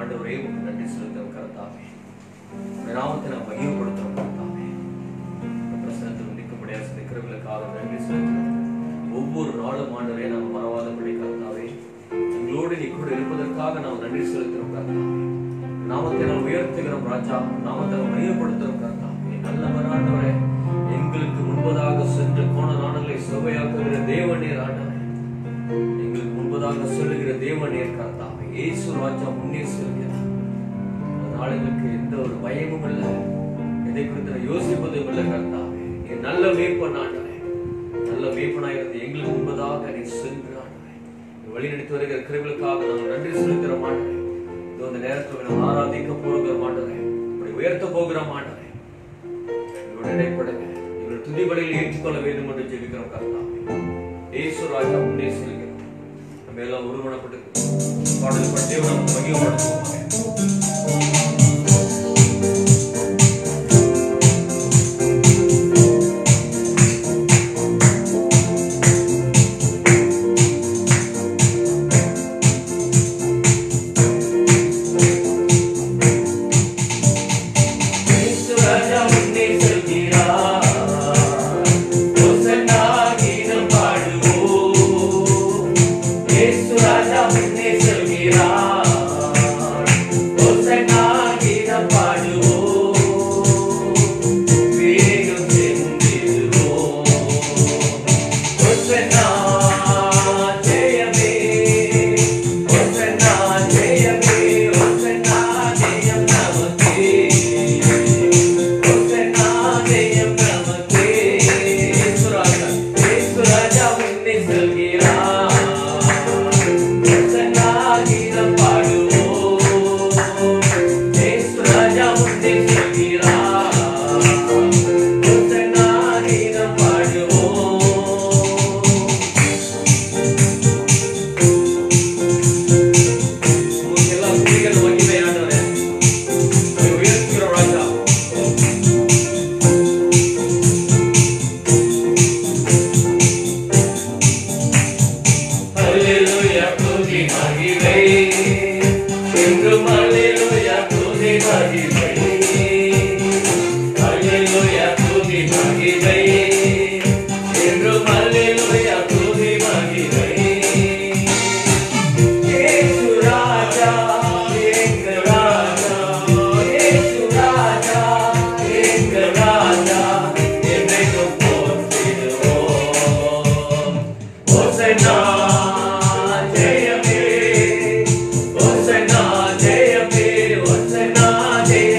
ஆண்டவரே உங்களுக்கு நன்றி செலுத்துகிறோம் கர்த்தாவே. நாமத்தை நாம் மகிமைப்படுத்துகிறோம் கர்த்தாவே. பிரசன்னத்தில் நிற்கும்படியாக நிற்கிறவர்களுக்காக நன்றி செலுத்துகிறோம். ஒவ்வொரு நாளும் ஆண்டவரே நாம் மறவாதபடி கர்த்தாவே எங்களோடு நீ கூட இருப்பதற்காக நாம் நன்றி செலுத்துகிறோம் கர்த்தாவே. நாமத்தை நாம் உயர்த்துகிறோம் ராஜா. நாமத்தை நாம் மகிமைப்படுத்துகிறோம் கர்த்தாவே. நல்லவர் ஆண்டவரே, எங்களுக்கு முன்பதாக சென்று போன நாடுகளை சுவையாக்குகிற தேவனீர் ஆண்டவரே, எங்களுக்கு முன்பதாக சொல்லுகிற தேவனீர் கர்த்தாவே. இயேசு ராஜா முன்னே செல்கிறார். அதனால எங்களுக்கு எந்த ஒரு பயமும் இல்லை, எதை குறித்து யோசிப்பதும் இல்லை கர்த்தாவே. நீ நல்ல மேய்ப்பன் ஆண்டவரே, நல்ல மேய்ப்பனாயிருந்து எங்களுக்கு முன்பதாக நீ சென்று ஆண்டவரே வழிநடத்தி வருகிற கிருபைகளுக்காக நாங்கள் நன்றி செலுத்துகிற மாட்டோம். இந்த நேரத்தில் நாம் ஆராதிக்க போகிற மாட்டோம், உயர்த்த போகிற மாட்டோம். எங்களோட இடைப்படுங்க, எங்களுடைய துதிபலியில் ஏற்றுக்கொள்ள வேண்டும் என்று ஜெபிக்கிறோம் கர்த்தாவே. இயேசு ராஜா முன்னே செல்கிறோம். நம்ம எல்லாம் ஒருமனப்பட்டு பாடல் பற்றி நாம் மகிமைப்படுத்துவோம். Hosanna, Jaya Jaya, Hosanna, Jaya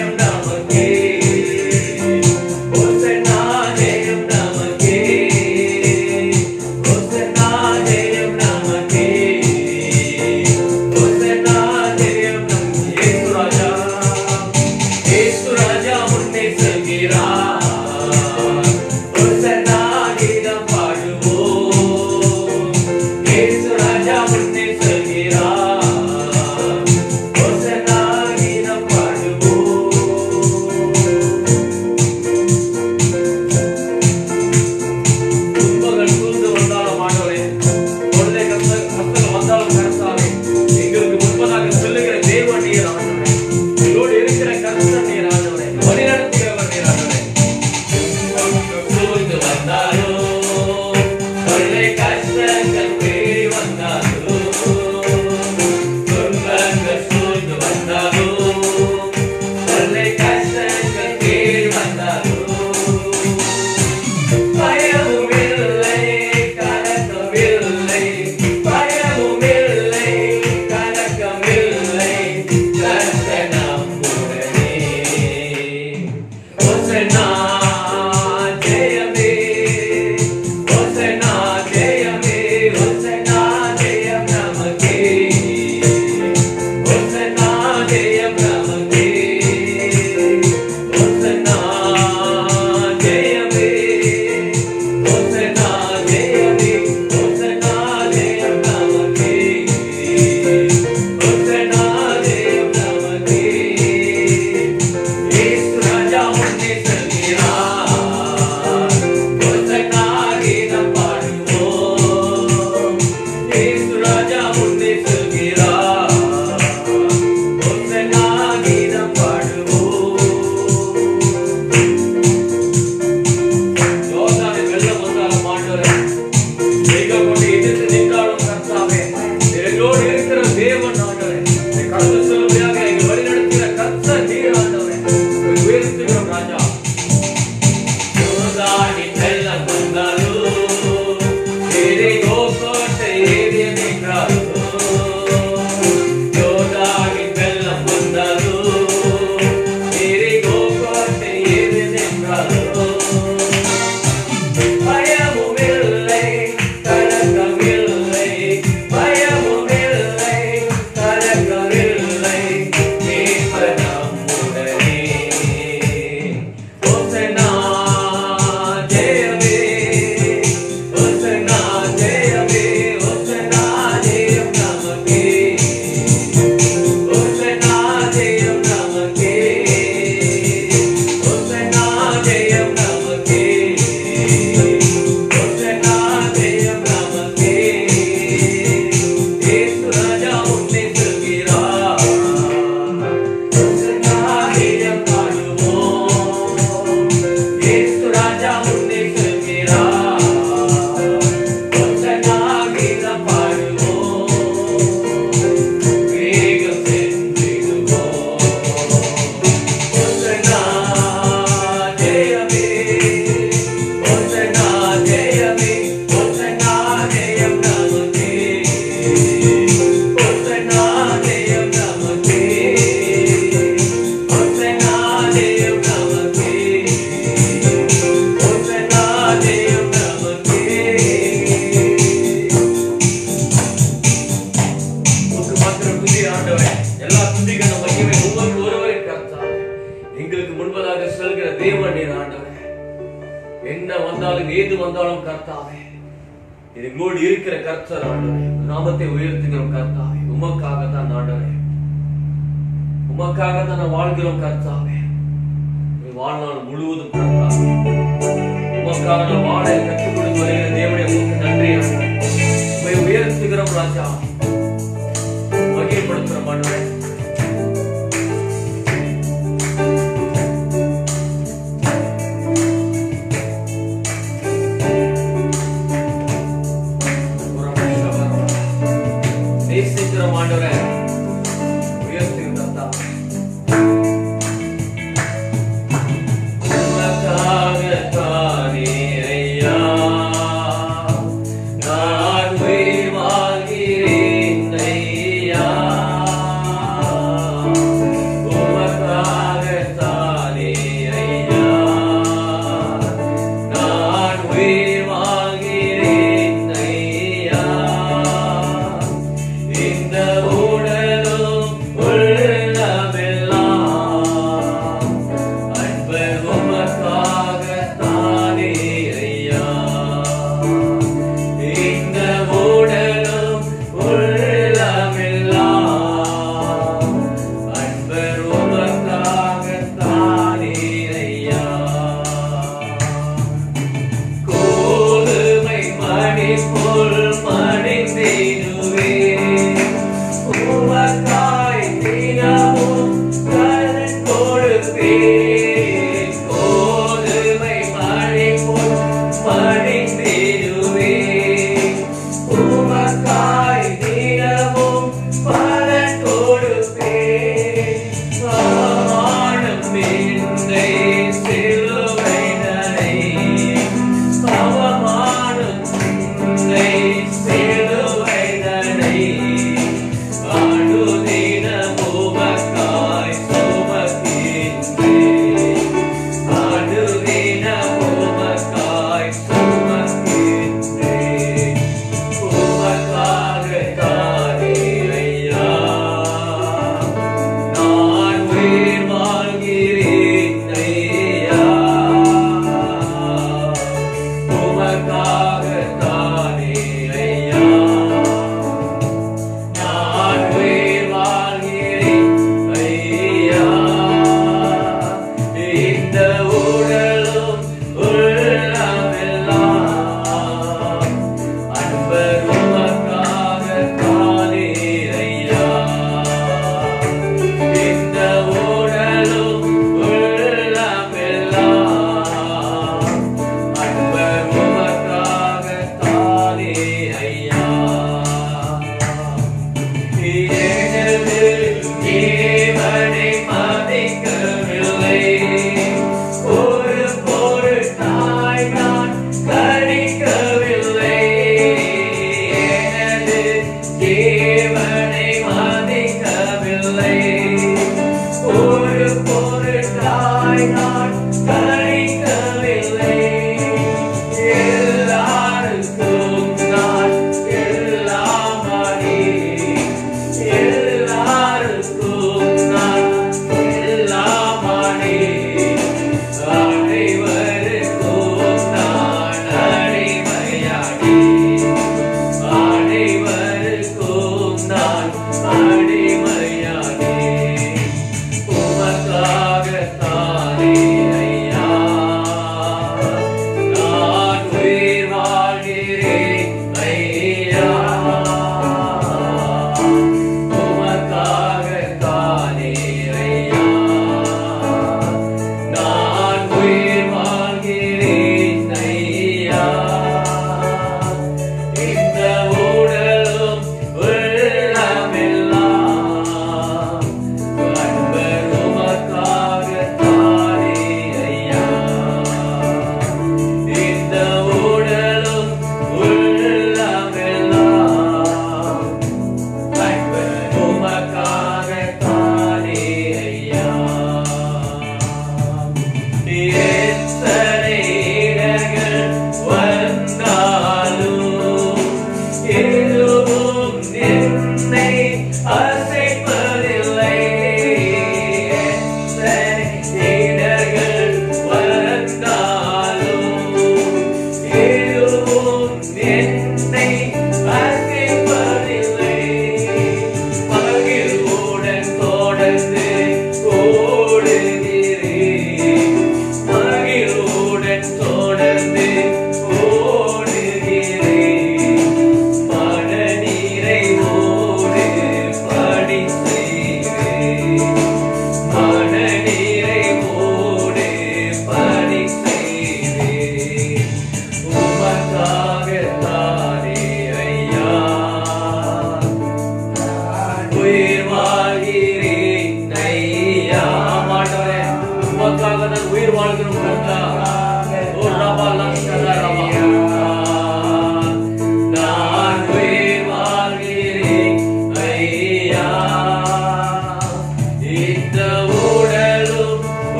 துதி கன மகிமை உமக்கு ஒருவரே கர்த்தாவே. எங்களுக்கு முன்பதாக செல்கிற தேவன் நீர் ஆண்டவரே. என்ன வந்தாலும் ஏது வந்தாலும் கர்த்தாவே எங்களோடு இருக்கிற கர்த்தர் ஆண்டவரே. நாமத்தை உயர்த்துகிறோம் கர்த்தாவே. உமக்காக தான் ஆண்டவரே, உமக்காக தான் நான் வாழ்கிறோம் கர்த்தாவே. வாழ்நாள் முழுவதும் கர்த்தாவே உமக்காக நான் வாழ கற்றுக் கொடுத்து வருகிற தேவனே உமக்கு நன்றி. உம்மை உயர்த்துகிறோம் ராஜா, மகிமைப்படுத்துகிறோம் ஆண்டவரே. நேசிக்கிறோம் ஆண்டவரே, உயர்த்துகிறோம் தாத்தா. அடிமையானே உமக்காகத்தானே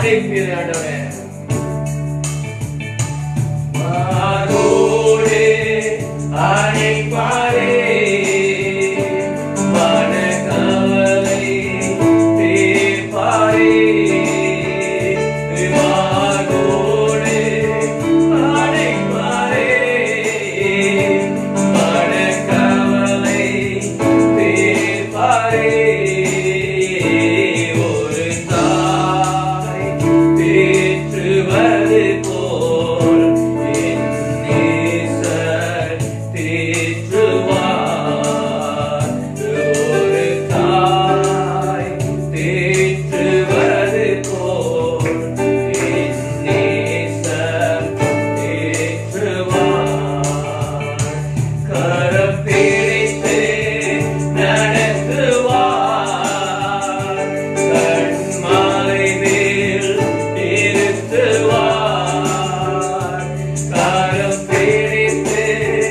அழைப்பீரே ஆண்டவரே. மாரோடே அழைப்பாரே மனக்கவலை தீர்ப்பாரே. மாரோடே அழைப்பாரே மனக்கவலை தீர்ப்பாரே. ஒரு தாய் தேற்றுவது போல் என் நேசர் தேற்றுவார். ஒரு தாய் தேற்றுவது போல் என் நேசர் தேற்றுவார். கரம் பிடித்து நடத்துவார். கண்மாலை மேல் நிறுத்துவார். கரம் பிடித்து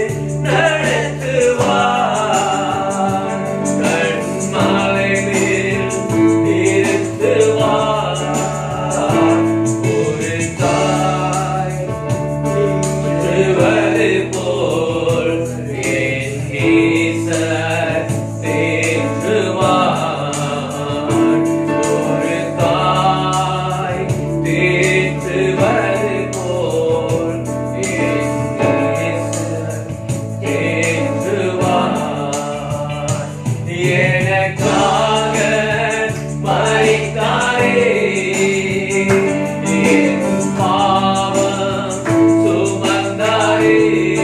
நடத்துவார். கண்மாலை மேல் நிறுத்துவார். ஒரு தாய் தேற்றுவது போல் என் நேசர் தேற்றுவார். ஒரு தாய் தேற்றுவது போல் என் நேசர் தேற்றுவார். எனக்காக மரித்தாரே என் பாவம் சுமந்தாரே.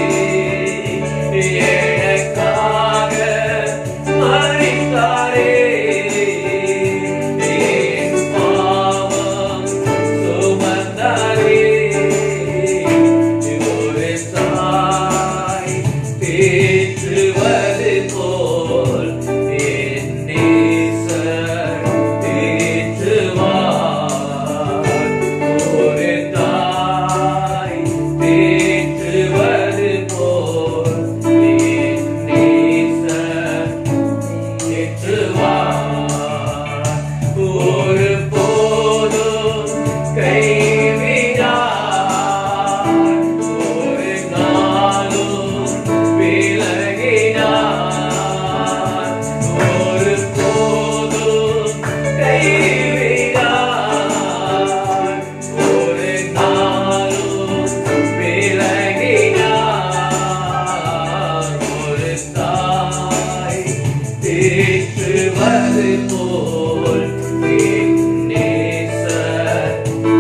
எனக்காக மரித்தாரே என் பாவம் சுமந்தாரே. ஒரு தாய் தேற்றுவது போல் என் நேசர் தேற்றுவார். ஒரு தாய் தேற்றுவது போல் என் நேசர் தேற்றுவார். ஒரு போதும் கைவிடார். ஒரு நாளும் விலகினார். ஒரு போதும் கைவிடார். ஒரு நாளும் விலகினார். ஒரு தாய் தேற்றுவது போல் என் நேசர்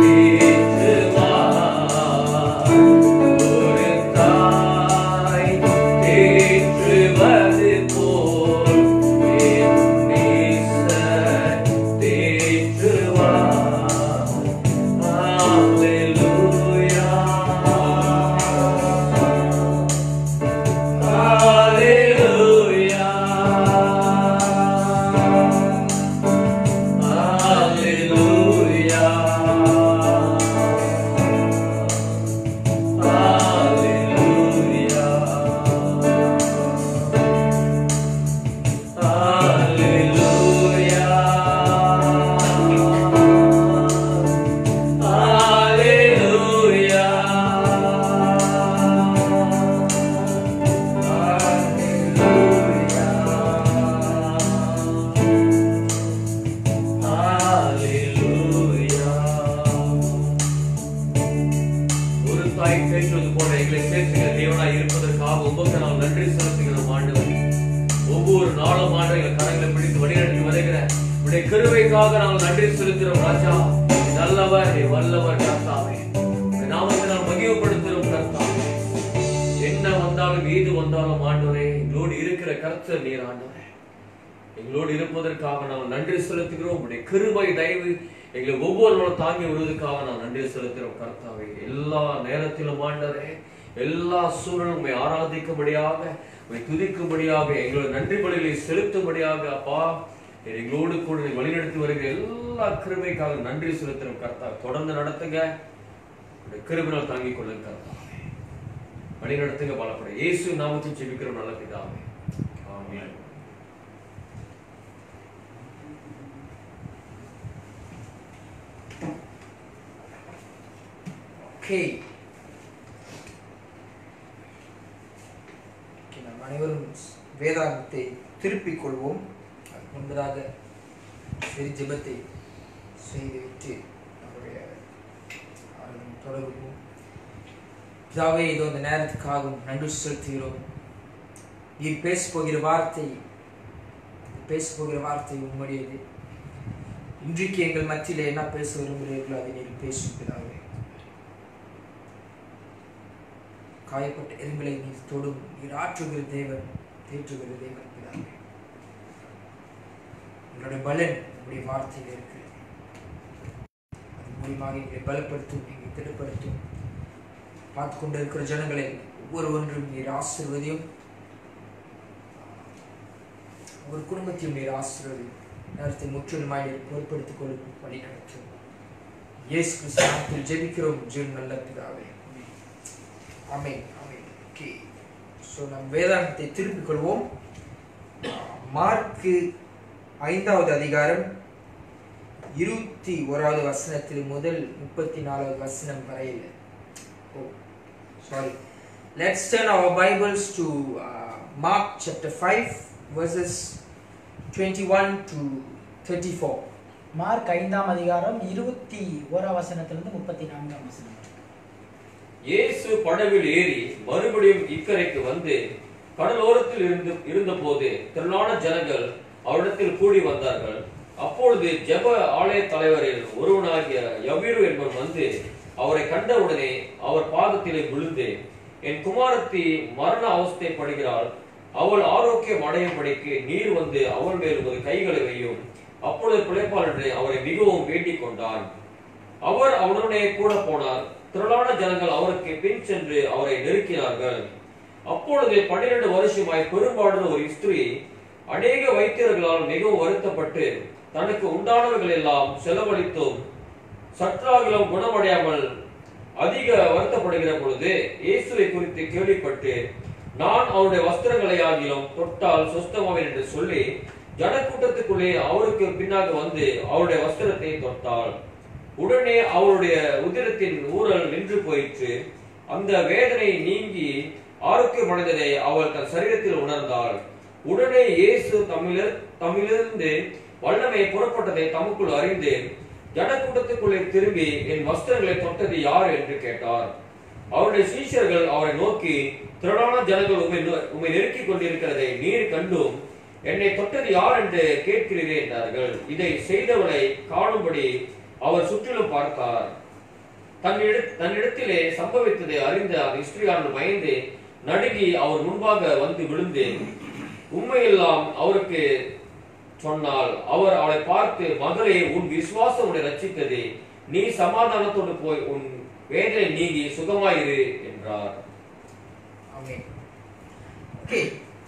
தேற்றுவார். ஒரு தாய் தேற்றுவது போல் என் நேசர் தேற்றுவார். Hallelujah. Hallelujah. ஒவ்வொரு நாளும் எங்கள் கரங்களை பிடித்து வழிநடத்தி வருகிற உடைய கிருபைக்காக நாங்கள் நன்றி செலுத்துகிறோம் ராஜா. நல்லவர் வல்லவர் கர்த்தாவே, நாமத்தை நாம் மகிமைப்படுத்துகிறோம் கர்த்தாவே. என்ன வந்தாலும் ஏது வந்தாலும் ஆண்டவரே, எங்களோடு இருக்கிற கர்த்தர் நீர் ஆண்டவரே. எங்களோடு இருப்பதற்காக நாம் நன்றி செலுத்துகிறோம். உடைய கிருபை தயவு எங்களை ஒவ்வொரு நாளும் தாங்கி வருவதற்காக நாம் நன்றி செலுத்துகிறோம் கர்த்தாவே. எல்லா நேரத்திலும் ஆண்டவரே, எல்லா சூழலும் ஆராதிக்கும்படியாக, துதிக்கும்படியாக, எங்களோட நன்றி பலிகளை செலுத்தும்படியாக அப்பா எங்களோடு கூட வழிநடத்தி வருகிற எல்லா கிருபைக்காக நன்றி செலுத்துகிறோம் கர்த்தா. தொடர்ந்து நடத்துங்க, கிருபையால் தாங்கிக் கொள்ளுங்க கர்த்தா. வழிநடத்துங்க பலப்பட இயேசு நாமத்தில் ஜெபிக்கிறோம் நல்ல பிதாவே, ஆமென். Okay. நாம் அனைவரும் வேதாகத்தை திருப்பிக் கொள்வோம். முன்பதாக சிறு ஜெபத்தை செய்துவிட்டு நம்முடைய தொடர்பும். பிதாவே, இதோ இந்த நேரத்துக்காகவும் நன்றி செலுத்துகிறோம். நீர் பேசப்போகிற வார்த்தை உம்முடையது. இன்றைக்கு எங்கள் மத்தியிலே என்ன பேச விரும்புகிறீர்களோ அதை நீர் பேசும் பிதாவே. காயப்பட்ட எலும்புகளை நீர் தொடும். நீர் ஆற்றுகிற தேவன், தேற்றுகிற தேவன் பிதாவே. உங்களுடைய பலன் உங்களுடைய வார்த்தையில் இருக்கிறது. அது மூலியமாக எங்களை பலப்படுத்தும், எங்களை திடப்படுத்தும். பார்த்து கொண்டு இருக்கிற ஜனங்களை ஒவ்வொருவன்றும் நீர் ஆசீர்வதியும். ஒரு குடும்பத்தையும் நீர் ஆசீர்வதியும். நேரத்தை முற்றிலுமாய் நீர் பொறுப்படுத்திக் கொள்ளும், வழி நடத்தும். இயேசு கிறிஸ்து நாமத்தில் ஜெபிக்கிறோம் ஜீவன் நல்ல பிதாவே. ஆமென், ஆமென். ஓகே, ஸோ நம் வேதாகத்தை திருப்பிக் கொள்வோம். மார்க்கு 5வது அதிகாரம் 21வது வசனத்தில் முதல் 34வது வசனம் வரையில். Let's turn our Bibles to Mark chapter 5 verses 21 to 34. Mark 5ஆம் அதிகாரம் 21ஆம் வசனத்திலிருந்து 34ஆம் வசனம். இயேசு படவில் ஏறி மறுபடியும் இக்கரைக்கு வந்து கடலோரத்தில் இருந்தபோது திரளான ஜனங்கள் அவரிடத்தில் கூடி வந்தார்கள். அப்பொழுது ஜெப ஆலய தலைவரில் ஒருவனாகிய யவீரு என்பவன் வந்து அவரை கண்டவுடனே அவர் பாதத்திலே விழுந்து, என் குமாரத்தி மரண அவஸ்தைப்படுகிறாள், அவள் ஆரோக்கியம் அடையும்படிக்கு நீர் வந்து அவள் மேல் உமது கைகளை வையும், அப்பொழுது பிழைப்பாள் என்று அவரை மிகவும் வேண்டிக் கொண்டான். அவர் அவனுடனே கூட போனார். திரளான ஜனங்கள் அவருக்கு பின் சென்று அவரை நெருக்கினார்கள். அப்பொழுது 12 வருஷமாய் பெரும்பாடுள்ள ஒரு ஸ்திரீ அநேக வைத்தியர்களால் மிகவும் வருத்தப்பட்டு தனக்கு உண்டானவர்கள் எல்லாம் செலவழித்தும் சற்றாகிலும் குணமடையாமல் அதிக வருத்தப்படுகிற பொழுது இயேசுவை குறித்து கேள்விப்பட்டு, நான் அவருடைய வஸ்திரங்களை ஆகிலும் தொட்டால் சுஸ்தமாவேன் என்று சொல்லி ஜனக்கூட்டத்துக்குள்ளே அவருக்கு பின்னாக வந்து அவருடைய வஸ்திரத்தை தொட்டாள். உடனே அவருடைய உதிரத்தின் ஊரல் நின்று போயிற்று. அந்த வேதனை நீங்கி ஆரோக்கியமடைந்ததை அவள் தன் சரீரத்தில் உணர்ந்தாள். உடனே இயேசு தம்மிலிருந்து வல்லமை புறப்பட்டதை தமக்குள் அறிந்து ஜனக்கூட்டத்துக்குள்ளே திரும்பி, என் வஸ்திரங்களை தொட்டது யார் என்று கேட்டார். அவருடைய சீஷர்கள் அவரை நோக்கி, திரளான ஜனங்கள் உம்மை நெருக்கிக் கொண்டிருக்கிறதை நீர் கண்டும் என்னை தொட்டது யார் என்று கேட்கிறீரே என்றார்கள். இதை செய்தவளை காணும்படி அவர் சுற்றிலும் பார்த்தார். தன்னிடத்திலே சம்பவித்ததை அறிந்த அந்த ஸ்திரீயானவர் பயந்து நடுங்கி அவர் முன்பாக வந்து விழுந்து உண்மையெல்லாம் அவருக்கு சொன்னால், அவர் அவளை பார்த்து, மகளே, உன் விசுவாசம் உன்னை ரட்சித்தது, நீ சமாதானத்தோடு போய் உன் வேதனை நீங்கி சுகமாயிரு என்றார். Amen. Okay,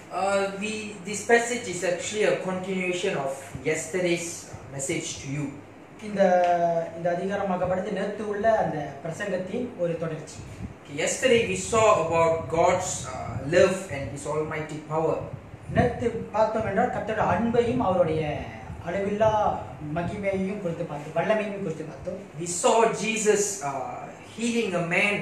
this passage is actually a continuation of yesterday's message to you. இந்த அதிகாரமாகப்பட்டது நேற்று உள்ள அந்த பிரசங்கத்தின் ஒரு தொடர்ச்சி. Yesterday we saw about God's love and His almighty power. நேற்று பார்த்தோம் என்றால் கர்த்தருடைய அன்பையும் அவருடைய அளவில்லா மகிமையையும் குறித்து பார்த்தோம், வல்லமையையும் குறித்து பார்த்தோம். We saw Jesus healing a man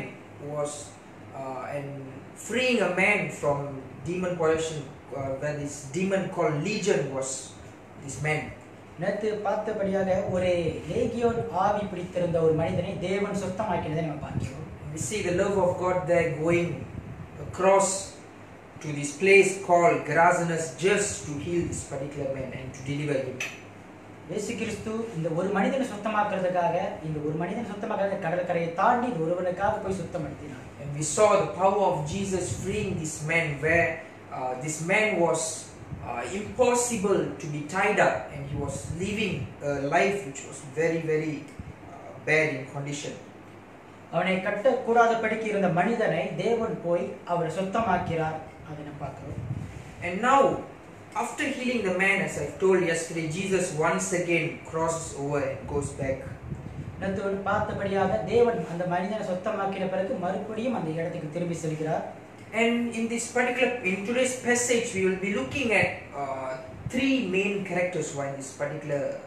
and freeing a man from demon possession, where this demon called Legion was this man. நேற்று பார்த்தபடியாக ஒரு லேகியோன் ஆவி பிடித்திருந்த ஒரு மனிதனை தேவன் சுத்தமாக்கினதை நம்ம பார்க்கிறோம். We see the love of God there going across to this place called Gerasenes just to heal this particular man and to deliver him. இயேசு கிறிஸ்து இந்த ஒரு மனிதனை சுத்தமாக்குறதுக்காக கடற்கரையை தாண்டி ஒருவனுக்காக போய் சுத்தப்படுத்தினார். And we saw the power of Jesus freeing this man, where this man was impossible to be tied up, and he was living a life which was very, very bad in condition. அவனை கட்டக்கூடாதபடிக்கு இருந்த மனிதனை தேவன் போய் அவரை சுத்தமாக்கிறார். அதை நம்ம பார்க்கிறோம். And now, after healing the man, as I told yesterday, Jesus once again crosses over and goes back. நேற்று பார்த்தபடியாக தேவன் அந்த மனிதனை சுத்தமாக்கின பிறகு மறுபடியும் அந்த இடத்துக்கு திரும்பி செல்கிறார். And in today's passage, we will be looking at 3 main characters in this particular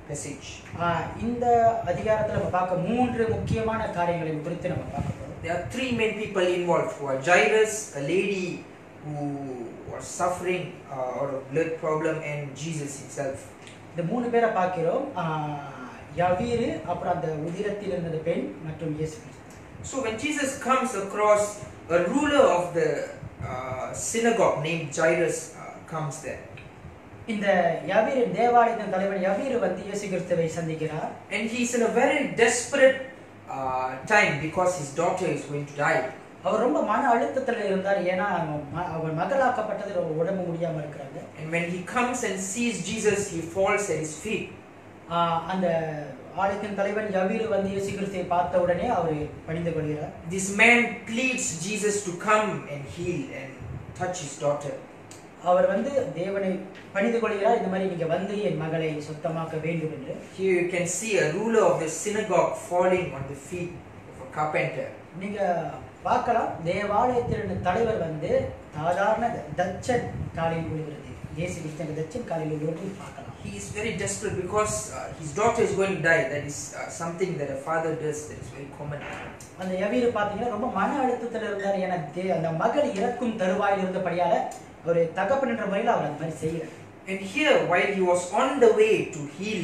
passage. இந்த அதிகாரத்துல நம்ம பார்க்க மூன்று முக்கியமான காரியங்களை குறித்து நம்ம பார்க்க போறோம். There are three main people involved who are Jairus, a lady who was suffering out of blood problem, and Jesus himself. இந்த மூணு பேரை பார்க்கிறோம். யவீரு, அப்புறம் அந்த உதிரத்தில் இருந்த பெண் மற்றும் இயேசு கிறிஸ்து. So when Jesus comes across a ruler of the synagogue named Jairus comes there. இந்த யவீரு, தேவாலயத்தின் தலைவன் யவீரு வந்து இயேசு கிறிஸ்துவை சந்திக்கிறார். And he is in a very desperate time because his daughter is going to die. அவர் ரொம்ப மன அழுத்தத்துல இருந்தார். ஏன்னா அவர் மகளாக்கப்பட்டது உடம்பு முடியாம இருக்கிறாங்க. And when he comes and sees Jesus, he falls at his feet. அந்த ஆலயத்தின் தலைவன் யவீரு வந்து இயேசு கிறிஸ்துவை பார்த்த உடனே அவர் பணிந்து கொள்கிறார். This man pleads Jesus to come and heal and touch his daughter. அவர் வந்து தேவனை பணிந்து கொள்கிறார், இந்த மாதிரி நீங்க வந்து என் மகளை சுத்தமாக்க வேண்டும் என்று. Here you can see a ruler of the synagogue falling on the feet of a carpenter. நீங்க பார்க்கலாம், தேவாலயத்தின் தலைவர் வந்து சாதாரண தச்சன் காலில் விழுகிறது. இயேசு கிறிஸ்து தச்சன் காலில் விழுவது பார்க்கலாம். He is very desperate because his daughter is going to die. That is something that a father does, that is very common. அந்த யவீரு பாத்தீங்கன்னா ரொம்ப மன அழுத்தத்தில் இருந்தார். ஏன்னா அந்த மகள் இறக்கும் தருவாயில் இருந்தபடியால ஒரு தகப்பன் என்ற முறையில் அவர் அந்த மாதிரி செய்கிறார். And here, while he was on the way to heal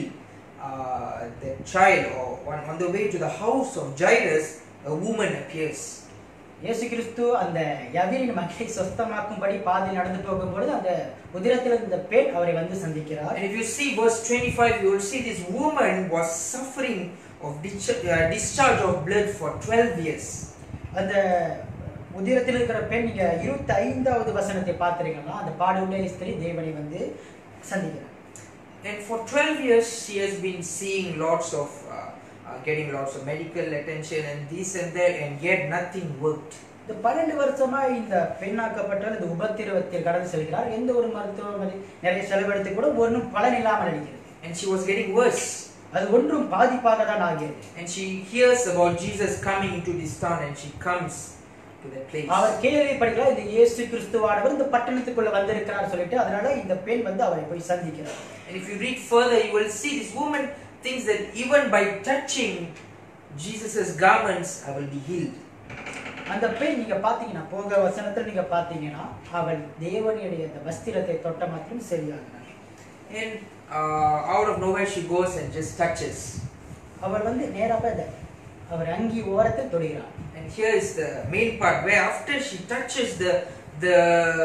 the child, or on the way to the house of Jairus, a woman appears. இயேசு கிறிஸ்து அந்த யவீரின் மகளை சுத்தமாக்கும்படி பாதையில் நடந்து போகும்போது அந்த உதிரத்தில் இருந்த பெண் அவரை வந்து சந்திக்கிறார். And if you see verse 25, you will see this woman was suffering of discharge of blood for 12 years. அந்த உதிரத்தில் இருக்கிற பெண், நீங்க 25வது வசனத்தை பார்த்திருக்கீங்களா? அந்த பாடுள்ள ஸ்திரீ தேவனை வந்து சந்திக்கிறார். And for 12 years she has been seeing lots of getting lots of medical attention and this and that, and yet nothing worked. இந்த 12 வருஷமா இந்த பெண்ணாக்கப்பட்டவர் இந்த உபத்திரவத்தில் கடந்து செல்கிறார். எந்த ஒரு மருத்துவமனை நிறைய செலவெடுத்து கூட ஒன்றும் பலன் இல்லாமல் இருக்கிறது. And she was getting worse. அது ஒன்றும் பாதிப்பாக தான் ஆகிறது. And she hears about Jesus coming into this town, and she comes to that place. அவர் கேள்விப்படுகிறார், இந்த இயேசு கிறிஸ்துவானவர் இந்த பட்டணத்துக்குள்ள வந்திருக்கிறார் சொல்லிட்டு, அதனால இந்த பெண் வந்து அவரை போய் சந்திக்கிறார். And if you read further, you will see this woman thinks that even by touching Jesus's garments I will be healed. அந்த பெண் நீங்க பாத்தீங்கன்னா போக வசனத்துல நீங்க பாத்தீங்கன்னா அவள் தேவனுடைய அந்த வஸ்திரத்தை தொட்ட மாத்திரம் சரியாகிறார். And out of nowhere she goes and just touches. அவர் வந்து நேராக அவர் அங்கி ஓரத்தை தொடுகிறார். And here is the main part where after she touches the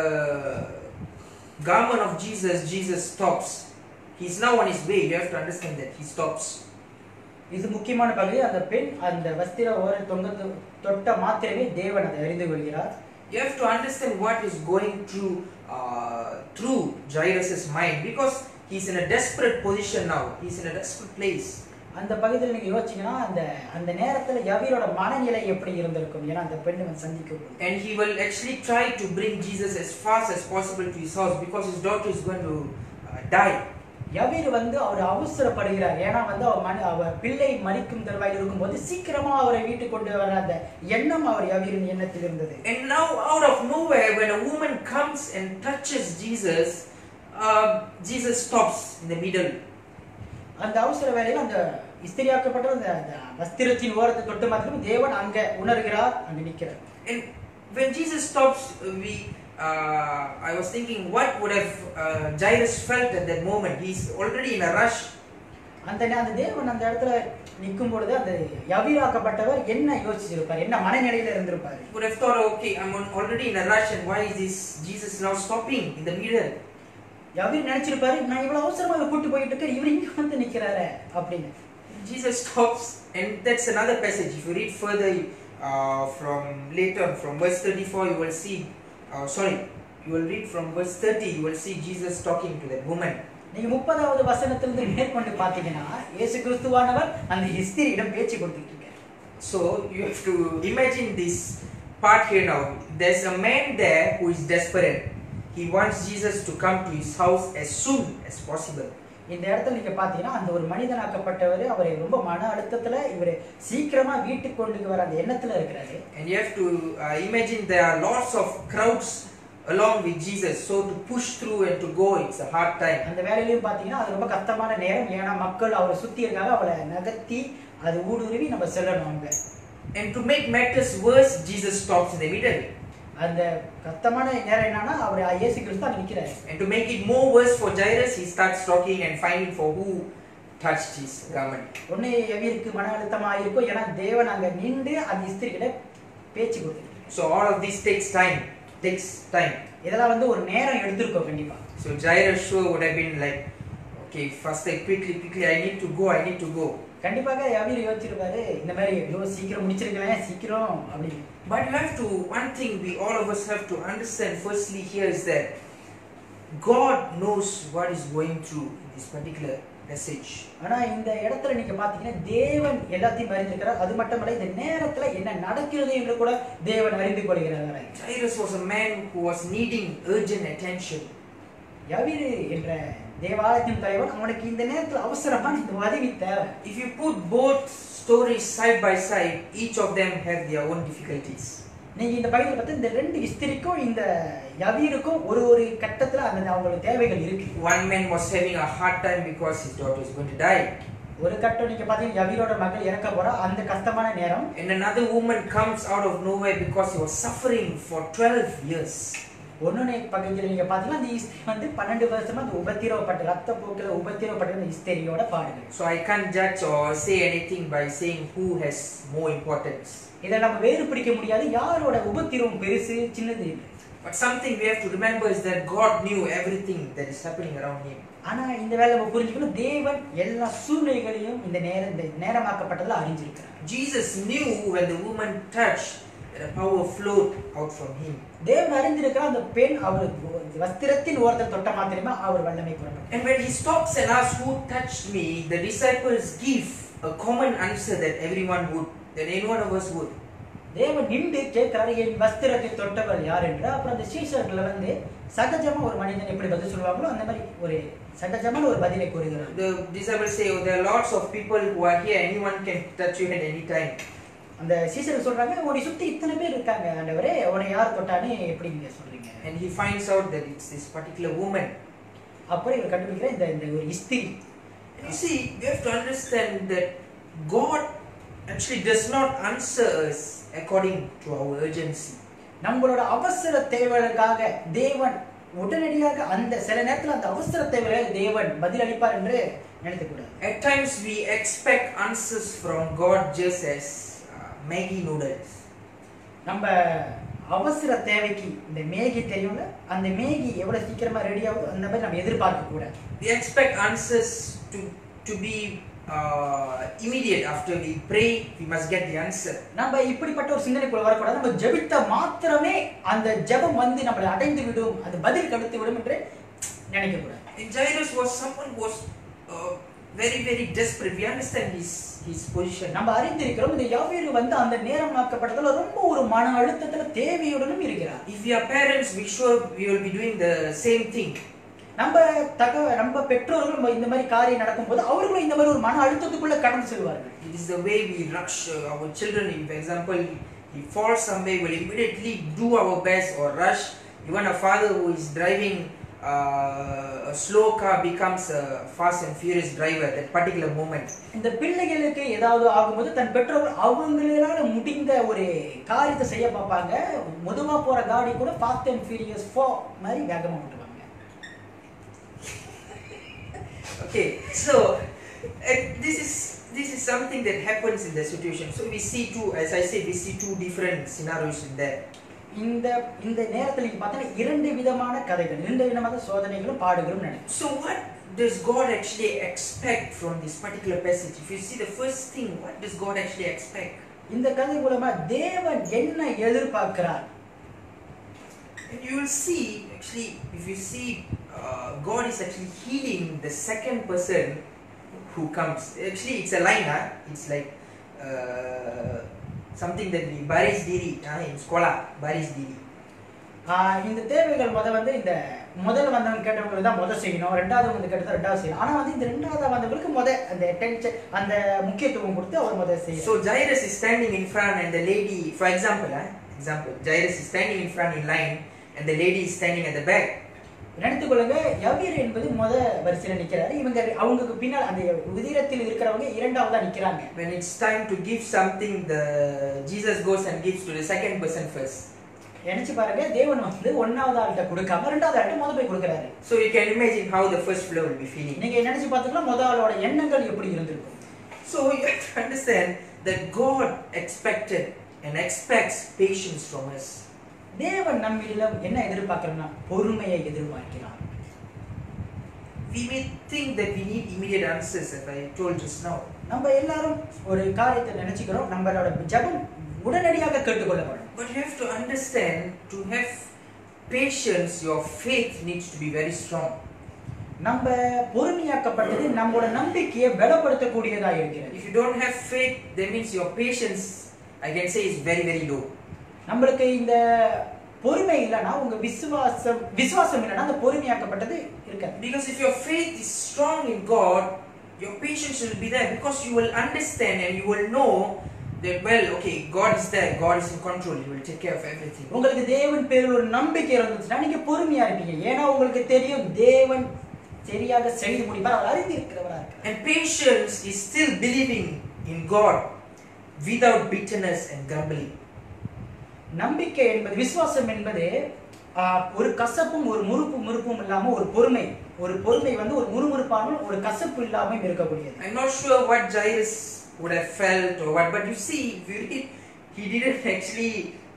garment of Jesus, Jesus stops. He's now on his way. You have to understand that he stops. இது முக்கியமான பகுதி. அந்த பெண் அந்த வஸ்திர ஓர தொட்ட மாத்திரமே தேவன் அதை அறிந்து கொள்கிறார். You have to understand what is going through Jairus' mind, because he's in a desperate position now. He's in a desperate place. அந்த பகுதியில் நீங்க யோசிச்சீங்கன்னா அந்த நேரத்துல யவீரோட மனநிலை எப்படி இருந்திருக்கும்? ஏன்னா அந்த பெண்ணை வந்து சந்திக்கும். And he will actually try to bring Jesus as fast as possible to his house because his daughter is going to die. யவீர் வந்து அவர் அவசரப்படுகிறார். ஏன்னா வந்து அவர் பிள்ளை மரிக்கும் தருவாயில் இருக்கும்போது சீக்கிரமா அவரை வீட்டுக்கு கொண்டு வர அந்த எண்ணம் அவர் யவீரின் எண்ணத்தில் இருந்தது. And now out of nowhere, when a woman comes and touches Jesus, Jesus stops in the middle. அந்த அவசர வேளையில் அந்த இஸ்திரியாக்கப்பட்ட அந்த வஸ்திரத்தின் ஓரத்தை தொட்டு மாத்திரம் தேவன் அங்க உணர்கிறார், அங்க நிற்கிறார். And when Jesus stops, I was thinking, what would have Jairus felt at that moment? He's already in a rush. அந்த தேவன் அந்த இடத்துல நிற்கும் பொழுது அந்த யவீராக்கப்பட்டவர் என்ன யோசிச்சிருப்பார்? என்ன மனநிலையில இருந்திருப்பார்? He would have thought, okay, I'm already in a rush, and why is this Jesus now stopping in the middle? யவீர் நினைச்சிருப்பாரு, நான் இவ்வளவு அவசரமா கூட்டி போயிட்டு இருக்க, இவர் இங்க வந்து நிக்கிறாரு அப்படின்னு. Jesus stops, and that's another passage. If you read further from later, from verse 34, you will see. You will read from verse 30. You will see Jesus talking to that woman. நீங்க 30வது வசனத்திலிருந்து மேற்கொண்டு பாத்தீங்கன்னா இயேசு கிறிஸ்துவானவர் அந்த இஸ்திரியிடம் பேச்சு கொடுத்துட்டு இருக்கார். So you have to imagine this part here now. There's a man there who is desperate. He wants Jesus to come to his house as soon as possible. இந்த இடத்துல நீங்க பாத்தீங்கன்னா அந்த ஒரு மனிதனாக்கப்பட்டவர் அவரை ரொம்ப மன அழுத்தத்துல இவரை சீக்கிரமா வீட்டுக்கு கொண்டு வர அந்த எண்ணத்துல இருக்கிறாரு. And you have to imagine there are lots of crowds along with Jesus. So to push through and to go, it's a hard time. அந்த வேலையிலயும் பாத்தீங்கன்னா அது ரொம்ப கஷ்டமான நேரம். ஏன்னா மக்கள் அவரை சுத்தி இருக்காங்க, அவளை நகர்த்தி அது ஊடுருவி நம்ம செல்லணும் அங்க. And to make matters worse, Jesus stops in the middle. அந்த கஷ்டமான நேரம் என்னன்னா அவர் இயேசு கிறிஸ்து அங்க நிக்கிறாரு. And to make it more worse for Jairus, he starts talking and finding for who touched his garment. ஒண்ணு எவிருக்கு மன அழுத்தமா இருக்கும், ஏன்னா தேவன் அங்க நின்று அந்த ஸ்திரீ கிட்ட பேச்சு கொடுத்தாரு. So all of this takes time. இதெல்லாம் வந்து ஒரு நேரம் எடுத்துக்கும் கண்டிப்பா. So Jairus sure would have been like, okay, faster, quickly, I need to go. கண்டிப்பாக யாவீர் யோசிச்சிருப்பாரு, இந்த மாதிரி சீக்கிரம் முடிச்சிருக்கலாம் சீக்கிரம் அப்படி. But you have to, one thing we all of us have to understand firstly here is that God knows what is going through in this particular message. ஆனா இந்த இடத்துல நீங்க பாத்தீங்கன்னா தேவன் எல்லாத்தையும் அறிந்திருக்கிறார். அது மட்டுமல்ல இந்த நேரத்துல என்ன நடக்கிறது என்று கூட தேவன் அறிந்து கொள்கிறார். Jairus was a man who was needing urgent attention. யாவீர் என்ற தேவாலயத்தின் தலைவன் அவனுக்கு இந்த நேரத்துல அவசரமான இந்த உதவி தேவை. If you put both stories side by side, each of them have their own difficulties. நீங்க இந்த பைபிள் பார்த்து இந்த ரெண்டு ஸ்திரீக்கும் இந்த யாவீருக்கும் ஒரு கட்டத்துல அந்த அவங்களோட தேவைகள் இருக்கு. One man was having a hard time because his daughter is going to die. ஒரு கட்டம் நீங்க பாத்தீங்கன்னா யாவீரோட மகள் இறக்க போறா, அந்த கஷ்டமான நேரம். And another woman comes out of nowhere because he was suffering for 12 years. ஒன்னொன்னு பக்கத்துல நீங்க பாத்தீங்கன்னா இந்த ஸ்திரீ வந்து 12 வருஷமா அந்த உபத்திரவப்பட்ட ரத்த போக்குல உபத்திரவப்பட்ட அந்த ஸ்திரீயோட பாடுகள். So I can't judge or say anything by saying who has more importance. இத நம்ம வேறு பிடிக்க முடியாது, யாரோட உபத்திரவம் பெருசு சின்னது. But something we have to remember is that God knew everything that is happening around him. ஆனா இந்த வேளை நம்ம புரிஞ்சுக்கணும், தேவன் எல்லா சூழ்நிலைகளையும் இந்த நேரமாக்கப்பட்டதுல அறிஞ்சிருக்கிறார். Jesus knew when the woman touched that a power flowed out from him. தேவன் அறிந்திருக்கிறார் அந்த பெண் அவர் வஸ்திரத்தின் ஓரத்தில் தொட்ட மாத்திரமே அவர் வல்லமை புறப்படும். And when he stops and asks who touched me, the disciples give a common answer that everyone would, that any one of us would. தேவன் நின்று கேட்கிறார், என் வஸ்திரத்தை தொட்டவர் யார் என்று. அப்புறம் அந்த சீஷர்கள் வந்து சகஜமா ஒரு மனிதன் எப்படி பதில் சொல்வாங்களோ அந்த மாதிரி ஒரு சகஜமான ஒரு பதிலை கூறுகிறார். The disciples say, oh, there are lots of people who are here, anyone can touch you at any time. அந்த சீஷர்கள் சொல்றாங்க, உன்னை சுத்தி இத்தனை பேர் இருக்காங்க ஆண்டவரே, உன்னை யார் தொட்டானே எப்படி நீங்க சொல்றீங்க? And he finds out that it's this particular woman. அப்புறம் இவர் கண்டுபிடிக்கிற இந்த ஒரு ஸ்திரீ. You see, we have to understand that God actually does not answer us according to our urgency. நம்மளோட அவசர தேவைகளுக்காக தேவன் உடனடியாக அந்த சில நேரத்துல அந்த அவசர தேவைகளுக்கு தேவன் பதில் அளிப்பார் என்று நினைக்கக்கூடாது. At times we expect answers from God just as Maggi noodles. நம்ம அவசர தேவைக்கு இந்த மேகி தெரியும்ல, அந்த மேகி எவ்வளவு சீக்கிரமா ரெடி ஆகுதோ அந்த மாதிரி நம்ம எதிர்பார்க்க கூடாது. We expect answers to be immediate. After we pray, we must get the answer. நம்ம இப்படிப்பட்ட ஒரு சிந்தனைக்குள்ள வரக்கூடாது. நம்ம ஜெபித்த மாத்திரமே அந்த ஜெபம் வந்து நம்மளை அடைந்து விடும், அது பதில் கொடுத்து விடும் என்று நினைக்க கூடாது. Jairus was someone who was very, very desperate. We understand his position. நம்ம அறிந்திருக்கிறோம், இந்த யாவீரு வந்து அந்த நேரமாக்கப்பட்டதுல ரொம்ப ஒரு மன அழுத்தத்துல தேவையுடனும் இருக்கிறார். If we are parents, we sure we will be doing the same thing. நம்ம பெற்றோர்கள் இந்த மாதிரி காரியம் நடக்கும்போது அவர்களும் இந்த மாதிரி ஒரு மன அழுத்தத்துக்குள்ள கடந்து செல்வார்கள். It is the way we rush our children. For example, he falls somewhere, will immediately do our best or rush. Even a father who is driving a slow car becomes a fast and furious driver at that particular moment. இந்த பிள்ளைகளுக்கு ஏதாவது ஆகும்போது தன் பெற்றோர்கள் அவங்களால முடிந்த ஒரு காரியத்தை செய்ய பார்ப்பாங்க. மெதுவா போற காடி கூட ஃபாஸ்ட் அண்ட் ஃபியூரியஸ் 4 மாதிரி வேகமா ஓட்டுவாங்க. Okay, so this is something that happens in the situation. So we see two, as I said, we see two different scenarios in there. இந்த நேரத்துல நீங்க பார்த்தா இரண்டு விதமான கதைகள், இரண்டு விதமான சோதனைகளும் பாடுகளும் நடக்கும். So what does God actually expect from this particular passage? If you see the first thing, what does God actually expect? இந்த கதை மூலமா தேவன் என்ன எதிர்பார்க்கிறார்? And you will see, actually, if you see, God is actually healing the second person who comes. Actually, it's a line, it's like something that we baris diri in scholar, baris diri. இந்த தேவைகள் வந்து இந்த முதல்ல வந்தவங்க கேட்டவங்களுக்கு தான் முதல் செய்யணும், ரெண்டாவது வந்து கேட்டது ரெண்டாவது செய்யணும். ஆனா வந்து இந்த ரெண்டாவது வந்தவங்களுக்கு அந்த டென்ஷன் அந்த முக்கியத்துவம் கொடுத்து அவர் முதல் செய்யணும். So Jairus is standing in front and the lady, for example, Jairus is standing in front in line and the lady is standing at the back. நினைத்துக் கொள்ளுங்க, யவீர் என்பது முத வரிசையில நிக்கிறாரு. இவங்க அவங்களுக்கு பின்னால் அந்த உதிரத்தில் இருக்கிறவங்க இரண்டாவதா நிக்கிறாங்க. When it's time to give something, Jesus goes and gives to the second person first. நினைச்சு பாருங்க, தேவன் வந்து ஒன்னாவது ஆள்கிட்ட கொடுக்காம ரெண்டாவது ஆள்கிட்ட முத போய் கொடுக்கறாரு. So you can imagine how the first floor will be feeling. நீங்க நினைச்சு பாத்துக்கலாம் முத ஆளோட எண்ணங்கள் எப்படி இருந்திருக்கும். So you have to understand that God expected and expects patience from us. தேவன் நம்மிடம் என்ன எதிர்பார்க்கறார்னா பொறுமையை எதிர்பார்க்கிறார். We may think that we need immediate answers, as I told just now. நம்ம எல்லாரும் ஒரு காரியத்தை நினைச்சுக்கிறோம், நம்மளோட ஜெபம் உடனடியாக கேட்டுக்கொள்ளப்படும். But you have to understand, to have patience, your faith needs to be very strong. நம்ம பொறுமையாக்கப்பட்டது நம்மளோட நம்பிக்கையை பலப்படுத்தக்கூடியதா இருக்கிறது. If you don't have faith, that means your patience, I can say, is very, very low. நம்மளுக்கு இந்த பொறுமை இல்லைன்னா உங்க விசுவாசம் இல்லைன்னா அந்த பொறுமையாக்கப்பட்டது இருக்காது. Because if your faith is strong in God, your patience will be there, because you will understand and you will know that, well, okay, God is there, God is in control, He will take care of everything. உங்களுக்கு தேவன் பேரில் ஒரு நம்பிக்கை இருந்துச்சுன்னா நீங்க பொறுமையா இருப்பீங்க. ஏன்னா உங்களுக்கு தெரியும் தேவன் சரியாக செய்து முடிப்பார், அவர் அறிந்திருக்கிறவரா இருக்கார். And patience is still believing in God without bitterness and grumbling. நம்பிக்கை என்பது, விசுவாசம் என்பது ஒரு கசப்பும் ஒரு முறுப்பும் இல்லாம ஒரு பொறுமை வந்து ஒரு முறுமுறுப்பான ஒரு கசப்பு இல்லாம இருக்கக்கூடியது. I'm not sure what Jairus would have felt or what, but you see, he didn't actually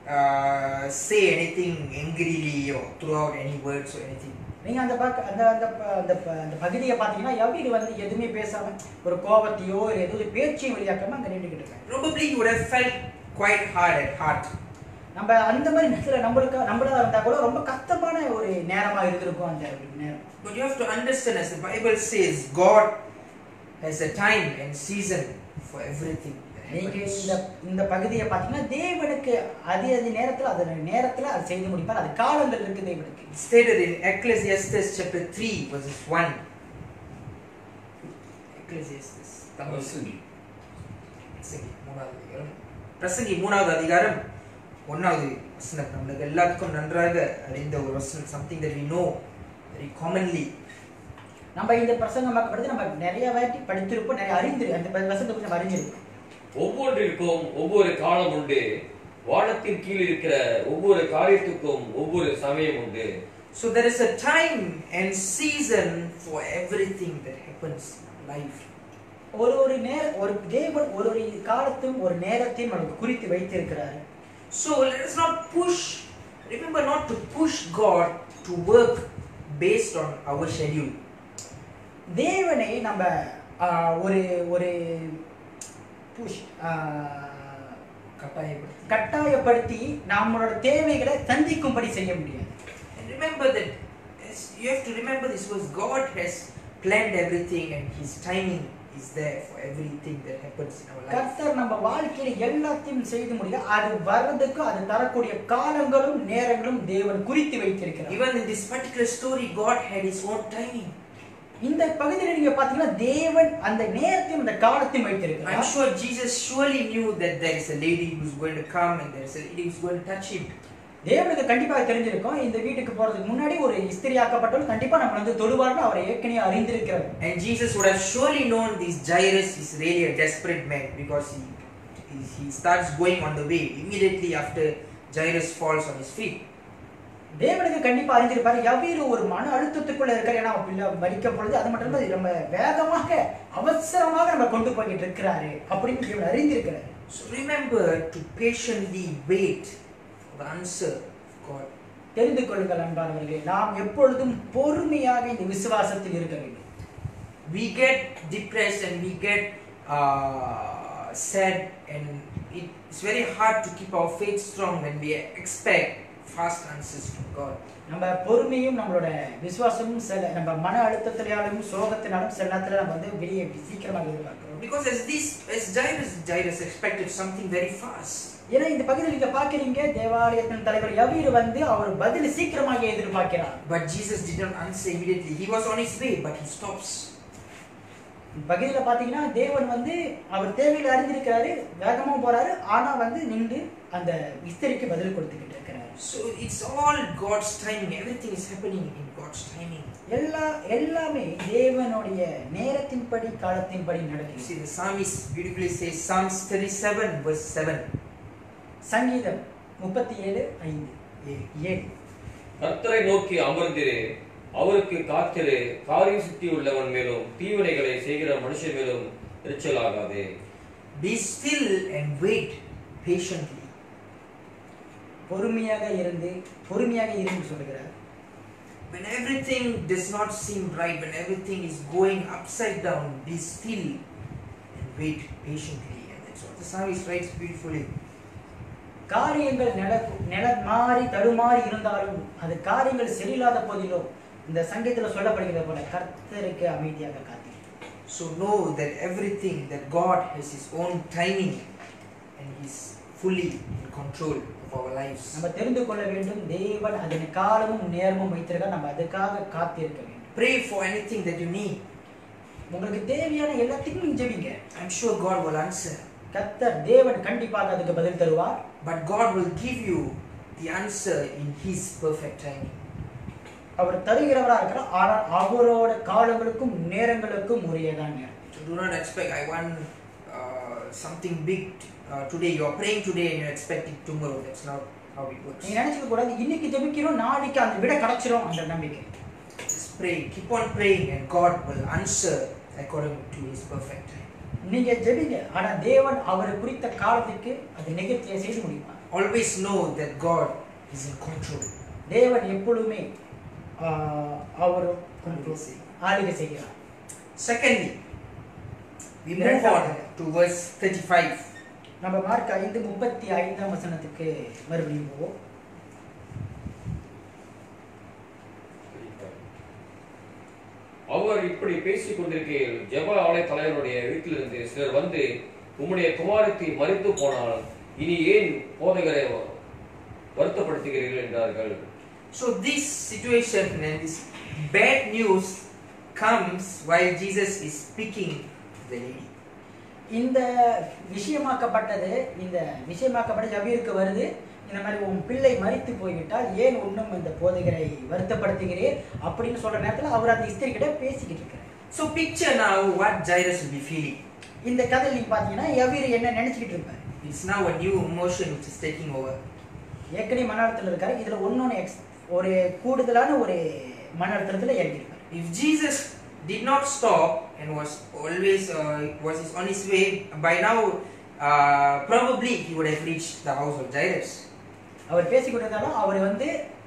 say anything angrily or throw out any words or anything. நீங்க அந்த பகுதியை பாத்தீங்கன்னா யவீர் வந்து எதுவுமே பேசாம ஒரு கோபத்தையோ ஏதோ பேச்சையும் வெளியாக்காம அங்க நின்றுகிட்டு இருக்காங்க. Probably he would have felt quite hard at heart. நம்ம அந்த மாதிரி நேரத்துல நம்மளா இருந்தா கூட ரொம்ப கஷ்டமான ஒரு நேரமா இருந்திருக்கும் அந்த நேரம். But you have to understand, as the Bible says, God has a time and season for everything. நீங்க இந்த பகுதியை பாத்தீங்கன்னா தேவனுக்கு அது நேரத்துல அது செய்து முடிப்பார். அது காலங்கள் இருக்கு தேவனுக்கு. Stated in Ecclesiastes chapter 3 verses 1. Ecclesiastes பிரசங்கி 3வது அதிகாரம் 1வது வசனம். நமக்கு எல்லாத்துக்கும் நன்றாக அறிந்த ஒரு வசனம், something that we know very commonly. நம்ம இந்த பிரசங்கமாக்கப்படுது நம்ம நிறைய வாட்டி படித்திருப்போம், நிறைய அந்த வசனத்தை கொஞ்சம் அறிஞ்சிருக்கோம். ஒவ்வொன்றிற்கும் ஒவ்வொரு காலம் உண்டு, வானத்தின் கீழ் இருக்கிற ஒவ்வொரு காரியத்துக்கும் ஒவ்வொரு சமயம் உண்டு. So there is a time and season for everything that happens in life. ஒரு தேவன் ஒரு காலத்தும் ஒரு நேரத்தையும் நமக்கு குறித்து வைத்திருக்கிறார். So let us not remember not to push God to work based on our schedule. தேவனை நம்ம ஒரு புஷ் கட்டாயப்படுத்தி நம்மளோட தேவைகளை சந்திக்கும்படி செய்ய முடியாது. And remember that, you have to remember this was God has planned everything and His timing is there for everything that happens in our life. கர்த்தர் நம்ம வாழ்க்கையில எல்லாத்தையும் செய்து முடிய அது வர்றதுக்கு அது தரக்கூடிய காலங்களும் நேரங்களும் தேவன் குறித்து வைத்திருக்கிறார். Even in this particular story, God had His own timing. இந்த பகுதியில் நீங்க பாத்தீங்கன்னா தேவன் அந்த நேரத்தையும் அந்த காலத்தையும் வைத்திருக்கிறார். I'm sure Jesus surely knew that there is a lady who is going to come and there is a lady who is going to touch Him. தேவனுக்கு கண்டிப்பாக தெரிஞ்சிருக்கும் இந்த வீட்டுக்கு போறதுக்கு முன்னாடி ஒரு இஸ்திரியாக்கப்பட்டவள் கண்டிப்பா நம்ம வந்து தொடுவார்னு அவரை ஏற்கனவே அறிந்திருக்கிறார். And Jesus would have surely known this Jairus is really a desperate man, because he starts going on the way immediately after Jairus falls on his feet. தேவனுக்கு கண்டிப்பா அறிந்திருப்பார் யவீர் ஒரு மன அழுத்தத்துக்குள்ள இருக்கார். ஏன்னா பிள்ளை மரிக்க பொழுது அது மட்டும் இல்ல ரொம்ப வேகமாக அவசரமாக நம்ம கொண்டு போயிட்டு இருக்கிறாரு அப்படின்னு தேவன் அறிந்திருக்கிறார். So remember to patiently wait for the answer of God. தெரிந்து கொள்ளுங்கள் அன்பானவர்களே, நாம் எப்பொழுதும் பொறுமையாக இந்த விசுவாசத்தில் இருக்க வேண்டும். We get depressed and we get sad, and it's very hard to keep our faith strong when we expect fast answers from God. நம்ம பொறுமையும் நம்மளோட விசுவாசமும் நம்ம மன அழுத்தத்தினாலும் சோகத்தினாலும் சில நேரத்துல நம்ம வந்து வெளியே சீக்கிரமாக எதிர்பார்க்கிறோம். Because as Jairus expected something very fast. ஏன்னா இந்த பகுதியில் நீங்க பாக்குறீங்க தேவாலயத்தின் தலைவர் யவீர் வந்து அவர் பதில் சீக்கிரமாக எதிர்பார்க்கிறார். But Jesus did not answer immediately. He was on his way, but he stops. பகுதியில் பார்த்தீங்கன்னா தேவன் வந்து அவர் தேவையில் அறிந்திருக்கிறாரு, வேகமாக போறாரு, ஆனா வந்து நின்று அந்த இஸ்திரிக்கு பதில் கொடுத்துக்கிட்டு இருக்கிறாரு. So it's all God's timing. Everything is happening in God's timing. எல்லாமே தேவனுடைய நேரத்தின்படி காலத்தின்படி நடக்குது. See, the psalmist beautifully says, Psalms 37 verse 7. சங்கீதம் 37:5. கர்த்தரை நோக்கி அமர்ந்திரு, அவருக்கு காத்திரு, காரிய சித்தி உள்ளவன் மேலும் தீவினைகளை செய்கிற மனுஷன் மேலும் எரிச்சலாகாதே. Be still and wait patiently. பொறுமையாக இருந்து சொல்கிறார். When everything does not seem right, when everything is going upside down, be still and wait patiently. And that's what the psalmist writes beautifully. காரியங்கள் மாறி தடுமாறி இருந்தாலும், அது காரியங்கள் சரியில்லாத போதிலும், இந்த சங்கீதத்தில் சொல்லப்படுகிறது போல கர்த்தருக்கு அமைதியாக காத்திரு. So know that everything, that God has His own timing and He's fully in control of our lives. நம்ம தெரிந்து கொள்ள வேண்டும், தேவன் அதன் காலமும் நேரமும் வைத்திருக்க, நம்ம அதுக்காக காத்திருக்க வேண்டும். Pray for anything that you need. உங்களுக்கு தேவையான எல்லாத்தையும் நீங்க ஜெபிங்க. I'm sure God will answer. கர்த்தர் தேவன் கண்டிப்பாக அதுக்கு பதில் தருவார். But God will give you the answer in His perfect timing. அவர் தருகிறவராக இருக்கிறார், ஆனால் அவரோட காலங்களுக்கும் நேரங்களுக்கும் உரியதான் நேரம். So do not expect, I want something big today. You are praying today and you expect it tomorrow. That's not how it works. நீங்க நினைச்சுக்க கூடாது, இன்னைக்கு ஜெபிக்கிறோம், நாளைக்கு அந்த விட கிடைச்சிரும் அந்த நம்பிக்கை. Just pray, keep on praying, and God will answer according to His perfect time. நீங்க ஜெபிங்க, ஆனா தேவன் அவரை குறித்த காலத்துக்கு அது நிகழ்ச்சியை செய்து முடிப்பார். Always know that God is in control. தேவன் எப்பொழுதுமே அவர் ஆளுகை செய்கிறார். Secondly, we move on to verse 35. நம்ம மார்க் 5:35 மறுபடியும் போவோம். அவர் இப்படி பேசிக் கொண்டிருக்கையில் ஜெப ஆலய தலைவருடைய வீட்டிலிருந்து சிலர் வந்து, உம்முடைய குமாரத்தி மரித்து போனால் இனி ஏன் போதகரை வருத்தப்படுத்துகிறீர்கள் என்றார்கள். So this situation and this bad news comes while Jesus is speaking to the lady. இந்த விஷயமாக்கப்பட்ட ஜபீருக்கு வருது, இந்த மாதிரி உன் பிள்ளை மரித்து போய்விட்டால் ஏன் இன்னும் இந்த போதகரை வருத்தப்படுத்துகிறீர் அப்படின்னு சொல்ற நேரத்தில் அவர் அந்த ஸ்திரீ கிட்ட பேசிக்கிட்டு இருக்காரு. So picture now what Jairus will be feeling. இந்த கதையில் நீங்க பாத்தீங்கன்னா யவீர் என்ன நினைச்சுக்கிட்டு இருப்பாரு. It's now a new emotion which is taking over. ஏற்கனவே மன அழுத்தத்தில் இருக்காரு, இதுல ஒரு கூடுதலான ஒரு மன அழுத்தத்தில் இறங்கியிருக்காரு. If Jesus did not stop and was always on his way, by now probably he would have reached the house of Jairus. அவர் பேசிக்கிட்டிருந்தாலும் அவர் வந்து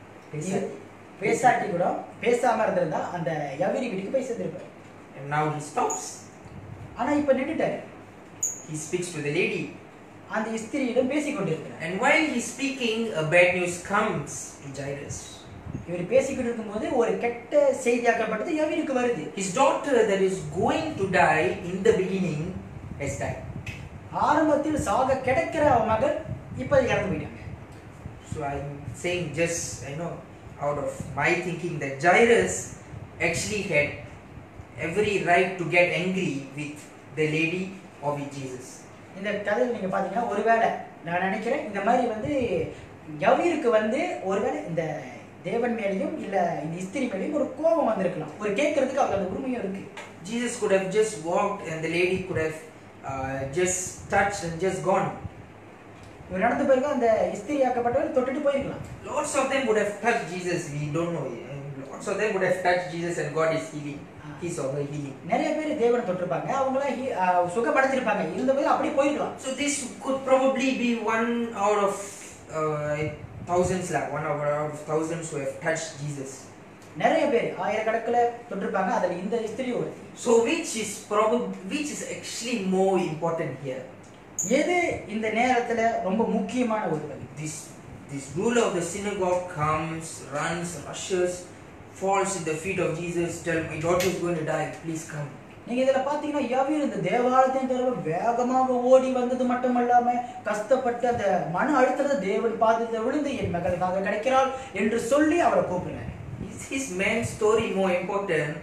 பேசாட்டி கூட பேசாம இருந்திருந்தா அந்த யவீரி வீட்டுக்கு போய் சேர்ந்திருப்பார். And now he stops. ஆனா இப்ப நின்னுட்டாரு. He speaks to the lady. அந்த ஸ்திரீயிடம் பேசிக்கொண்டிருக்கிறார். And while he is speaking, a bad news comes to Jairus. இவர் பேசிக்கிட்டு இருக்கும்போது ஒரு கெட்ட செய்தியாக்கப்பட்டது யவீருக்கு வருது. His daughter that is going to die in the beginning has died. ஆரம்பத்தில் சாக கிடைக்கிற மகள் இப்ப இறந்து போயிட்டாங்க. So I'm saying just out of my thinking that Jairus actually had every right to get angry with the lady or with Jesus. இந்த கதையில் நீங்க பாத்தீங்கன்னா ஒருவேளை நான் நினைக்கிறேன் இந்த மாதிரி வந்து யவீருக்கு வந்து ஒருவேளை இந்த தேவன் மேலையும் இல்ல இந்த ஸ்திரீ மேலையும் ஒரு கோபம் வந்திருக்கலாம். ஒரு கேட்கறதுக்கு அவருக்கு அந்த உரிமையும் இருக்கு. Jesus could have just walked and the lady could have just touched and just gone. இவர் நடந்து போயிருக்க அந்த ஸ்திரீயாக்கப்பட்டவர் தொட்டுட்டு போயிருக்கலாம். Lots of them would have touched Jesus. We don't know. Lots of them would have touched Jesus and God is healing. His or her healing. நிறைய பேர் தேவனை தொட்டிருப்பாங்க, அவங்கள சுகப்படுத்திருப்பாங்க, இருந்தபோது அப்படி போயிருக்கலாம். So this could probably be one out of thousands, one out of thousands who have touched Jesus. நிறைய பேர் ஆயிரக்கணக்கில் தொட்டிருப்பாங்க, அதில் இந்த ஸ்திரீ ஒருத்தி. So which is actually more important here? எது இந்த நேரத்துல ரொம்ப முக்கியமான ஒரு பகுதி? This ruler of the synagogue comes, runs, rushes, falls at the feet of Jesus, tell my daughter is going to die, please come. நீங்க இதுல பாத்தீங்கன்னா யவீர் இந்த தேவாலயத்தின் தெருவில் வேகமாக ஓடி வந்தது மட்டுமல்லாம கஷ்டப்பட்டு அந்த மன அழுத்தத்தை தேவன் பாதத்தில் விழுந்து என் மகளுக்காக கிடைக்கிறாள் என்று சொல்லி அவரை கூப்பிடுறாரு. Is his man's story more important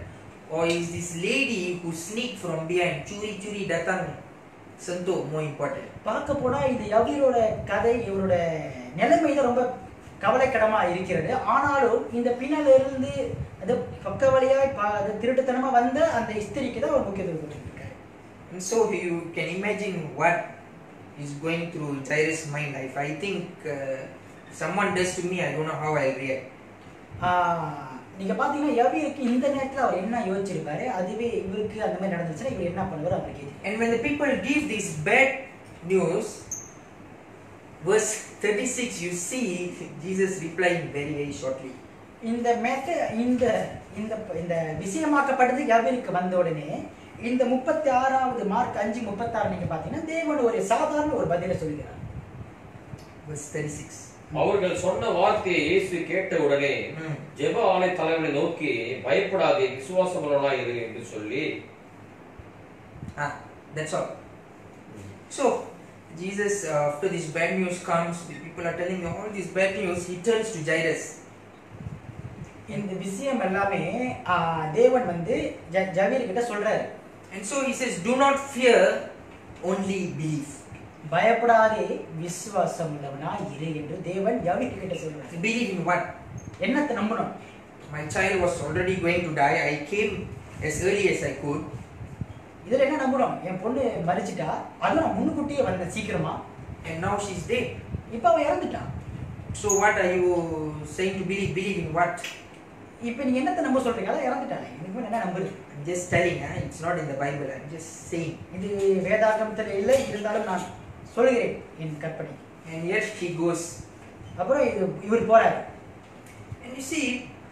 or is this lady who sneaked from behind? Churi datang sentuh more important. பார்க்க போனா இந்த யவீரோட கதை, இவரோட நிலைமை தான் ரொம்ப கவலைக்கிடமா இருக்கிறது. ஆனாலும் இந்த பின்னால இருந்து அது பக்க வழியாய் அது திருட்டுத்தனமா வந்த அந்த ஸ்திரிக்கு தான் ஒரு முக்கியத்துவம் கொடுத்திருக்காரு. And so you can imagine what is going through Jairus' mind. If I think someone does to me, I don't know how I'll react. நீங்க பாத்தீங்கன்னா யவீருக்கு இந்த நேரத்துல அவர் என்ன யோசிச்சிருப்பாரு, அதுவே இவருக்கு அந்த மாதிரி நடந்துச்சுன்னா இவர் என்ன பண்ணுவார் அவருக்கு. And when the people give this bad news, verse 36, you see Jesus replying very very shortly. இந்த இந்த இந்த இந்த விஷயமாக்கப்பட்டது யவீருக்கு வந்த உடனே இந்த 36வது மார்க் 5:36 நீங்க பாத்தீங்கன்னா தேவன் ஒரு சாதாரண ஒரு பதிலை சொல்கிறார். Verse 36. அவர்கள் சொன்ன வார்த்தையை இயேசு கேட்ட உடனே ஜெப ஆலய தலைவனை நோக்கி, பயப்படாதே, விசுவாசமுள்ளவனாய் இரு என்று சொல்லி. That's all. So Jesus, after this bad news comes, the people are telling him all this bad news, he turns to Jairus. இந்த விஷயம் எல்லாமே தேவன் வந்து ஜவீர் கிட்ட சொல்றாரு. And so he says, do not fear, only believe. பயப்படாதே, விசுவாசம் உள்ளவனா இரு என்று தேவன் ஜவீர் கிட்ட சொல்றாரு. Believe in what? என்னத்தை நம்பணும்? My child was already going to die. I came as early as I could. இதுல என்ன நம்பணும்? என் பொண்ணு மரிச்சிட்டா, அதுவும் நான் முன்னுக்கூட்டியே வந்தேன் சீக்கிரமா. And now she's dead. இப்போ அவ இறந்துட்டான். So what are you saying to believe? Believe in what? இப்போ நீங்க என்னத்தை நம்ப சொல்றீங்க? அத இறந்துட்டானே. எனக்கு என்ன நம்புறது? I'm just telling, it's not in the Bible. I'm just saying. இது வேதாகமத்துல இல்லை, இருந்தாலும் நான் சொல்கிறேன் என் கற்பனை. And yet he goes. அப்புறம் இவர் போறாரு. And you see,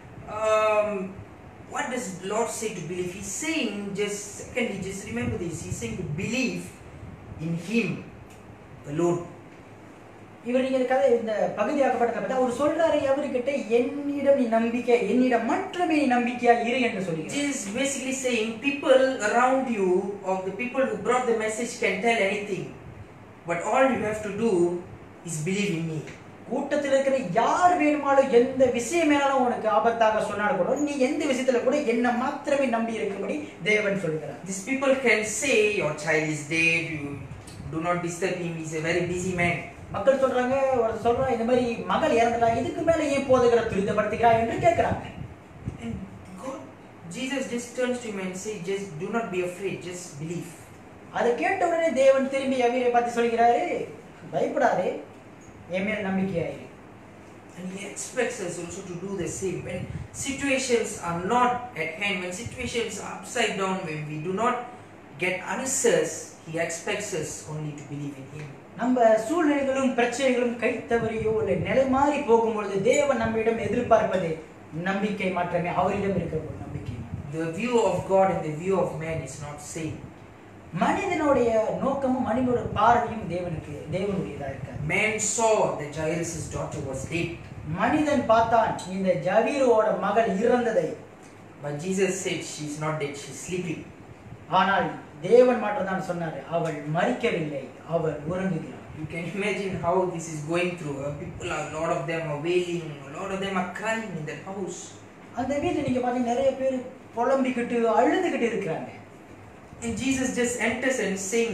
what does the Lord say to believe? He's saying, just remember this. He's saying to believe in Him alone. இவர் நீங்க கதை இந்த பகுதியாக்கப்பட்ட கதை அவர் சொல்றாரு அவர்கிட்ட, என்னிடம் நீ நம்பிக்கை, என்னிடம் மட்டுமே நீ நம்பிக்கையா இரு என்று சொல்லுகிறார். Jesus is basically saying people around you, or the people who brought the message, can tell anything, but all you have to do is believe in me. கூட்டத்தில் இருக்கிற யார் வேணுமாலும் எந்த விஷயமேனாலும் உனக்கு ஆபத்தாக சொன்னாலும் கூட நீ எந்த விஷயத்துல கூட என்ன மாத்திரமே நம்பி இருக்கும்படி தேவன் சொல்கிறார். These people can say your child is dead, you do not disturb him, he's a very busy man. மக்கள் சொல்றாங்க, ஒரு சொல்றான் இந்த மாதிரி மகள் இறந்துட்டா, இதுக்கு மேல ஏன் போதுகிற துரிதப்படுத்துகிறாய் என்று கேட்கிறாங்க. And God, Jesus just turns to him and says, just do not be afraid, just believe. அதை கேட்ட உடனே தேவன் திரும்பி யவீரை பார்த்து சொல்கிறாரு, பயப்படாதே, என் மேல் நம்பிக்கையாயிரு. And he expects us also to do the same. When situations are not at hand, when situations are upside down, when we do not get answers, he expects us only to believe in him. நம்ம சூழ்நிலைகளும் பிரச்சனைகளும் கை தவறியோ இல்லை நிலை மாறி போகும்பொழுது தேவன் நம்மிடம் எதிர்பார்ப்பது நம்பிக்கை மாற்றமே, அவரிடம் இருக்கிற ஒரு நம்பிக்கை. The view of God and the view of man is not same. மனிதனுடைய நோக்கமும் மனிதனுடைய பார்வையும் தேவனுடையதா இருக்காது. Man saw that Jairus' daughter was dead. மனிதன் பார்த்தான் இந்த ஜவீரோட மகள் இறந்ததை. But Jesus said she is not dead, she is sleeping. ஆனால் தேவன் மட்டும் தான் சொன்னார், அவள் மரிக்கவில்லை, அவள் உறங்குகிறாள். You can imagine how this is going through. People, a lot of them are wailing, a lot of them are crying in that house. அந்த வீட்டில் நீங்க பாத்தீங்கன்னா நிறைய பேர் புலம்பிக்கிட்டு அழுதுகிட்டு இருக்கிறாங்க. And Jesus just enters and saying,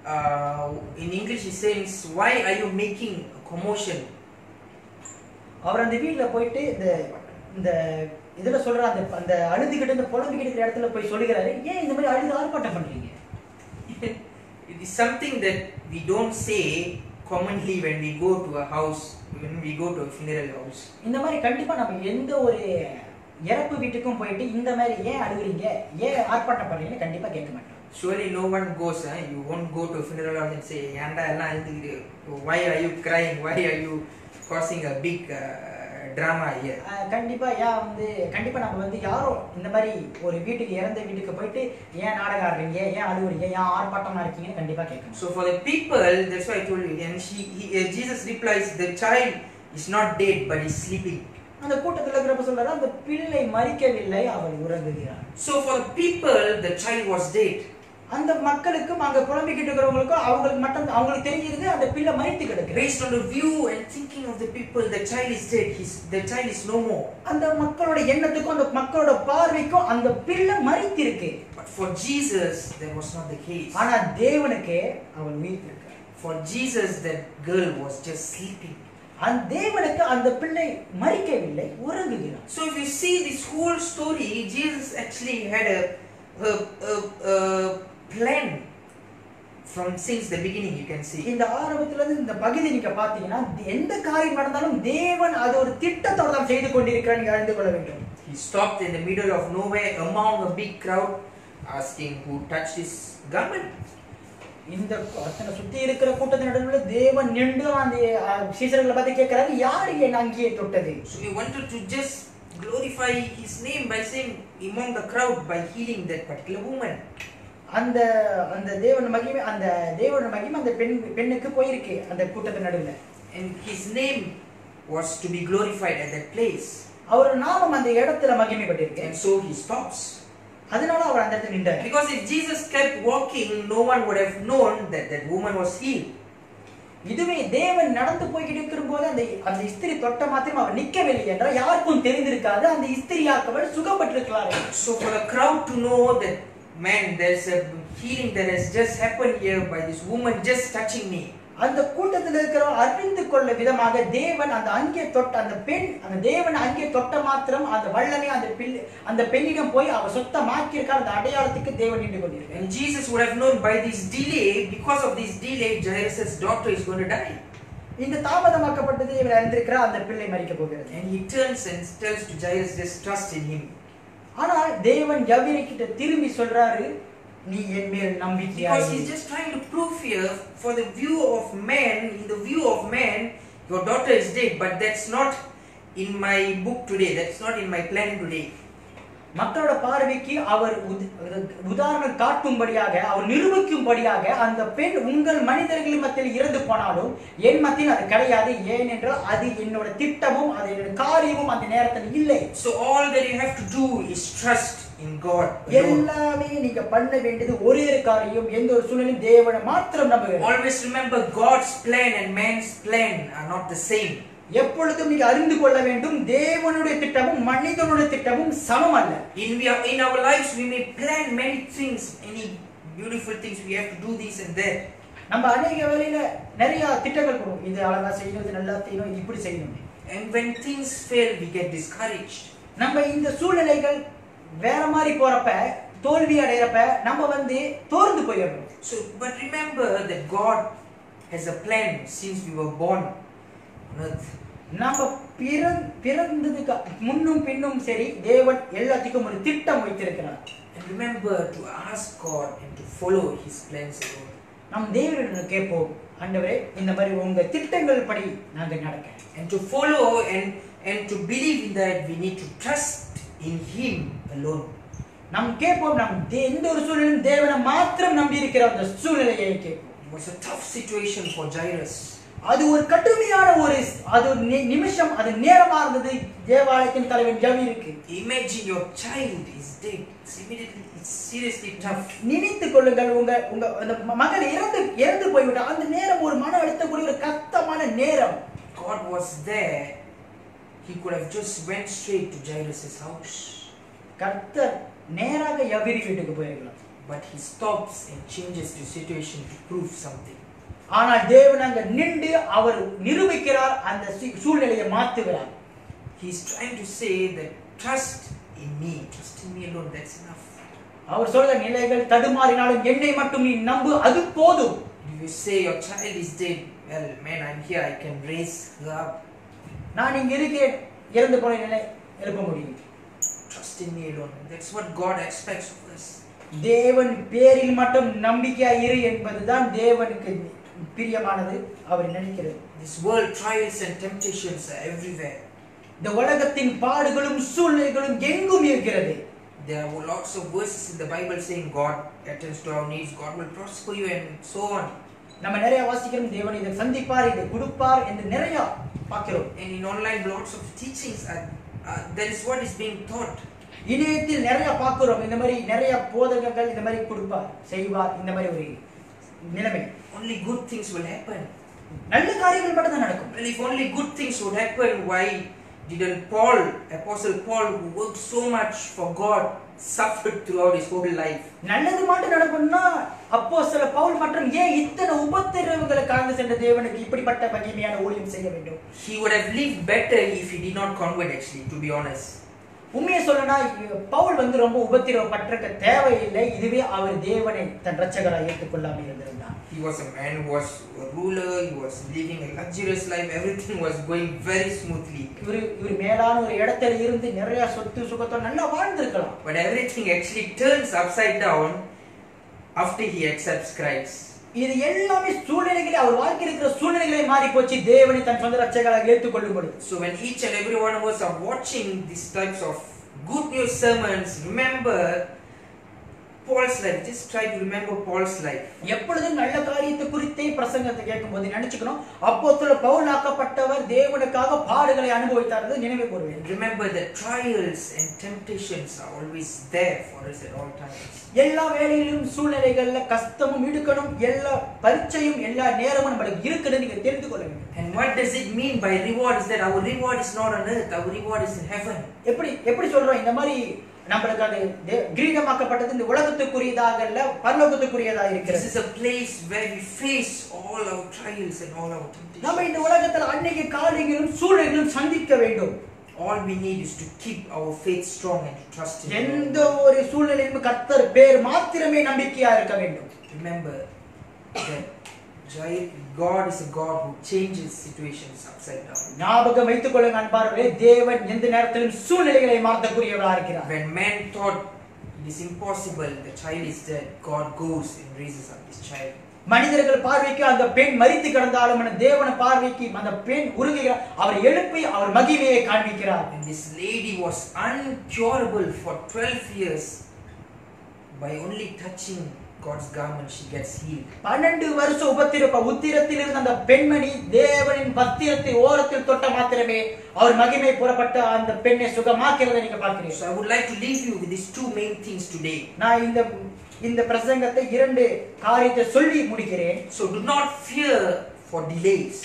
in English he says, why are you making a commotion? அவர் அந்த வீட்டில் போயிட்டு இந்த இதுல சொல்ற அந்த அழுதுகிட்டு இந்த புலம்பிக்கிட்டு இருக்கிற இடத்துல போய் சொல்லுகிறாரு, ஏன் இந்த மாதிரி அழுது ஆர்ப்பாட்டம் பண்றீங்க? It is something that we don't say commonly when we go to a house, when we go to a funeral house. இந்த மாதிரி கண்டிப்பா நம்ம எந்த ஒரு இறப்பு வீட்டுக்கும் போயிட்டு இந்த மாதிரி ஏன் அழுகுறீங்க, ஏன் ஆர்ப்பாட்டம் பண்றீங்கன்னு கண்டிப்பா கேட்க மாட்டோம். Surely no one goes, you won't go to a funeral house and say, "Yanda ella aludhu, why are you crying, why are you causing a big drama here?" கண்டிப்பா கண்டிப்பா நம்ம வந்து யாரும் இந்த மாதிரி ஒரு வீட்டுக்கு இறந்த வீட்டுக்கு போயிட்டு ஏன் நாடகம் ஆடுறீங்க, ஏன் அழுகுறீங்க, ஏன் ஆர்ப்பாட்டமா இருக்கீங்கன்னு கண்டிப்பா கேட்கணும். So for the people, that's why I told you, and Jesus replies, the child is not dead but is sleeping. அந்த கூட்டத்துல இருக்கிறப்ப சொல்றாரு, அந்த பிள்ளை மரிக்கவில்லை, அவள் உறங்குகிறாள். So for the people, the child was dead. அந்த மக்களுக்கும் அங்க புலம்பிக்கிட்டு இருக்கிறவங்களுக்கும் அவங்களுக்கு தெரிஞ்சிருக்கு அந்த பிள்ளை மரித்து கிடக்கு. Based on the view and thinking of the people, the child is dead. The child is no more. அந்த மக்களோட எண்ணத்துக்கும் அந்த மக்களோட பார்வைக்கும் அந்த பிள்ளை மரித்து இருக்கு. But for Jesus, that was not the case. ஆனா தேவனுக்கு அவள் உயிர் இருக்கு. For Jesus, that girl was just sleeping. அந்த தேவனுக்கு அந்த பிள்ளை மரிக்கவில்லை, உறங்குகிறார். So if you see this whole story, Jesus actually had a plan from since the beginning. You can see. இந்த ஆரம்பத்துல இருந்து இந்த பகுதி நீங்க பாத்தீங்கன்னா எந்த காரியம் நடந்தாலும் தேவன் அது ஒரு திட்டத்தோட தான் செய்து கொண்டிருக்கிறார், நீங்க அறிந்து கொள்ள வேண்டும். He stopped in the middle of nowhere among a big crowd, asking who touched his garment. இந்த சுத்தி இருக்கிற கூட்டத்தின் நடுவில் தேவன் நின்று அந்த சீசர்களை பார்த்து கேட்கிறாரு, யாரு என் அங்கேயே தொட்டது? So he wanted to just glorify his name by saying among the crowd by healing that particular woman. அந்த அந்த தேவன் மகிமை அந்த பெண்ணுக்கு போயிருக்கு அந்த கூட்டத்தின் நடுவில். And his name was to be glorified at that place. அவர் நாமம் அந்த இடத்துல மகிமைப்பட்டிருக்கு. And so he stops. அதனால அவர் அந்த இடத்துல நின்றார். Because if Jesus kept walking, no one would have known that that woman was healed. இதுவே தேவன் நடந்து போய்கிட்டு இருக்கும்போது அந்த ஸ்திரீ தொட்ட மாத்திரம் அவர் நிற்கவில்லை என்றால் யாருக்கும் தெரிந்திருக்காது, அந்த ஸ்திரீயாக்கவர் சுகப்பட்டிருக்கிறார். So for the crowd to know that, man, there's a healing that has just happened here by this woman just touching me. அந்த கூட்டத்தில் இருக்கிறவர் அறிந்து கொள்ள விதமாக தேவன் அந்த தேவன் அங்கே தொட்ட மாத்திரம் அந்த வல்லமை அந்த பெண்ணிடம் போய் அவர் சொத்தமாக்கியிருக்கார். அந்த அடையாளத்துக்கு தேவன் நின்று கொண்டிருக்கிறார். And Jesus would have known by this delay, because of this delay, Jairus' daughter is going to die. இந்த தாமதமாக்கப்பட்டது இவர் அறிந்திருக்கிறார், அந்த பிள்ளை மரிக்க போகிறது. And he turns and tells to Jairus, just trust in him. ஆனால் தேவன் யாவீரு கிட்ட திரும்பி சொல்றாரு, நீ என் மேல் நம்பிக்கையா Because இரு. he's just trying to prove here, for the view of man, in the view of man, your daughter is dead, but that's not in my book today, that's not in my plan today. மக்களோட பார்வைக்கு அவர் உதாரணம் காட்டும்படியாக, அவர் நிரூபிக்கும்படியாக, அந்த பெண் உங்கள் மனிதர்களின் மத்தியில் இறந்து போனாலும் என் மத்தியில் அது கிடையாது. ஏனென்றால் அது என்னோட திட்டமும் அது என்னோட காரியமும் அந்த நேரத்தில் இல்லை. So all that you have to do is trust in God alone. எல்லாமே நீங்க பண்ண வேண்டியது ஒரே காரியம், எந்த ஒரு சூழ்நிலையும் தேவனை மாத்திரம் நம்புங்க. Always remember, God's plan and man's plan are not the same. எப்பொழுதும் நீங்க அறிந்து கொள்ள வேண்டும், தேவனுடைய திட்டமும் மனிதனுடைய திட்டமும் சமம் அல்ல. In our lives we may plan many things, any beautiful things, we have to do this and that. நம்ம அநேக வேளையில நிறைய திட்டங்கள் போடுவோம், இது அழகா செய்யணும், இது நல்லா செய்யணும், இப்படி செய்யணும். And when things fail, we get discouraged. நம்ம இந்த சூழ்நிலைகள் வேற மாதிரி போறப்ப, தோல்வி அடையறப்ப நம்ம தோர்ந்து போயிடுறோம். So but remember that God has a plan since we were born on earth. நம்ம பிறந்ததுக்கு முன்னும் பின்னும் சரி, தேவன் எல்லாத்துக்கும் ஒரு திட்டம் வைத்திருக்கிறார். And remember to ask God and to follow his plans alone. நாம் தேவனிடம் கேட்போம், ஆண்டவரே இந்த மாதிரி உங்க திட்டங்கள் படி நாங்க நடக்க. And to follow and to believe in that, we need to trust in him alone. நாம் கேட்போம், நாம் எந்த ஒரு சூழ்நிலையும் தேவனை மாத்திரம் நம்பி இருக்கிற அந்த சூழ்நிலையை கேட்போம். It was a tough situation for Jairus. அது ஒரு கடுமையான ஒரு நிமிஷம், அது நேரமா இருந்தது தேவாலயத்தின் தலைவன் ஜாவீருக்கு. Imagine your child is dead. It's seriously tough. நினைத்துக் கொள்ளுங்கள், உங்க அந்த மகள் இறந்து போய்விட்டார். அந்த நேரம் ஒரு மன அழுத்தக்கூடிய ஒரு கஷ்டமான நேரம். God was there. He could have just went straight to Jairus' house. கர்த்தர் நேராக யாவீரு வீட்டுக்கு போயிருக்கலாம். But he stops and changes the situation to prove something. ஆனால் தேவன் அங்க நின்று அவர் நிரூபிக்கிறார், அந்த சூழ்நிலையை மாற்றுகிறார். He is trying to say that trust in me alone, that's enough. அவர் சொல்ற நிலைகள் தடுமாறினாலும் என்னை மட்டும் நீ நம்பு, அது போதும். If you say your child is dead, well, man, I'm here, I can raise her up. நான் இங்க இருக்கிறேன், இறந்து போன நிலை எழுப்ப முடியும். Trust in me alone. That's what God expects of us. தேவன் பேரில் மட்டும் நம்பிக்கையா இரு என்பதுதான் தேவனுக்கு பிரியமானது, அவர் நினைக்கிறது. This world trials and temptations are everywhere. இந்த உலகத்தின் பாடுகளும் சூழ்நிலைகளும் எங்கும் இருக்கிறது. There are lots of verses in the Bible saying God attends to our needs, God will prosper you and so on. நம்ம நிறைய வாசிக்கிறோம், தேவன் இதை சந்திப்பார், இதை கொடுப்பார் என்று நிறைய பார்க்கிறோம். And in online lots of teachings that is what is being taught. இணையத்தில் நிறைய பார்க்கிறோம், இந்த மாதிரி நிறைய போதகங்கள் இந்த மாதிரி கொடுப்பார், செய்வார், இந்த மாதிரி ஒரு நிலைமை. Only good things will happen. நல்ல காரியங்கள் மட்டும் தான் நடக்கும். Well, if only good things would happen, why didn't Paul, Apostle Paul, who worked so much for God, suffered throughout his whole life? நல்லது மட்டும் நடக்கும்னா அப்போஸ்தலர் பவுல் மற்றும் ஏன் இத்தனை உபத்திரவங்களை கடந்து சென்ற தேவனுக்கு இப்படிப்பட்ட மகிமையான ஊழியம் செய்ய வேண்டும்? He would have lived better if he did not convert, actually, to be honest. உண்மையை சொல்லனா பவுல் வந்து ரொம்ப உபத்திரவப்பட்டிருக்க தேவையில்லை, இதுவே அவர் தேவனை தன் இரட்சகராக ஏற்றுக்கொள்ளாமல் இருந்திருந்தார். He was a man who was a ruler, he was living a luxurious life, everything was going very smoothly. இவர் மேலான ஒரு இடத்துல இருந்து நிறைய சொத்து சுகத்தோட நல்லா வாழ்ந்திருக்கலாம். But everything actually turns upside down after he accepts Christ. இது எல்லாமே சூழ்நிலைகளே, அவர் வாழ்க்கையில் இருக்கிற சூழ்நிலைகளே மாறி போச்சு தேவனை தன் சொந்த இரட்சகராக ஏற்றுக்கொள்ளும் பொழுது. So when each and every one of us are watching these types of good news sermons, remember Paul's life. Just try to remember Paul's life. எப்பொழுதும் நல்ல காரியத்தை குறித்தே பிரசங்கத்தை கேட்கும்போது நினைச்சுக்கணும், அப்போஸ்தலர் பவுல் ஆக்கப்பட்டவர் தேவனுக்காக பாடுகளை அனுபவித்தார் நினைவு கூறுவேன். Remember that trials and temptations are always there for us at all times. எல்லா வேளையிலும் சூழ்நிலைகள்ல கஷ்டமும் இடுக்கணும், எல்லா பரீட்சையும் எல்லா நேரமும் நம்மளுக்கு இருக்குன்னு நீங்க தெரிந்து கொள்ள வேண்டும். And what does it mean by reward? Is that our reward is not on earth, our reward is in heaven. எப்படி சொல்றோம், இந்த மாதிரி நம்மளுக்கு அது கிரீடமாக்கப்பட்டது இந்த உலகத்துக்குரியதாக இல்ல, பரலோகத்துக்குரியதாக இருக்கிறது. This is a place where we face all our trials and all our temptations. நம்ம இந்த உலகத்துல அன்னைக்கு காரியங்களும் சூழ்நிலைகளும் சந்திக்க வேண்டும். All we need is to keep our faith strong and to trust in எந்த ஒரு சூழ்நிலையிலும் கர்த்தர் பேர் மாத்திரமே நம்பிக்கையா இருக்க வேண்டும். Remember that God is a God who changes situations upside down. ஞாபகம் வைத்துக் கொள்ளுங்க அன்பார்களே, தேவன் எந்த நேரத்திலும் சூழ்நிலைகளை மாற்றக்கூடியவராக இருக்கிறார். When man thought it is impossible, the child is dead, God goes and raises up this child. மனிதர்கள் பார்வைக்கு அந்த பெண் மரித்து கிடந்தாலும் தேவன பார்வைக்கு அந்த பெண் உருகுகிறார், அவர் எழுப்பி அவர் மகிமையை காண்பிக்கிறார். And this lady was uncurable for 12 years. By only touching God's garment she gets healed. 12 வருஷ உத்திரத்தில் இருந்த அந்த பெண்மணி தேவனின் வஸ்திரத்தை ஓரத்தில் தொட்ட மாத்திரமே அவர் மகிமை புறப்பட்ட அந்த பெண்ணை சுகமாக்கிறதை நீங்க பார்க்கிறீங்க. So I would like to leave you with these two main things today. நான் இந்த பிரசங்கத்தை இரண்டு காரியத்தை சொல்லி முடிக்கிறேன். So do not fear for delays.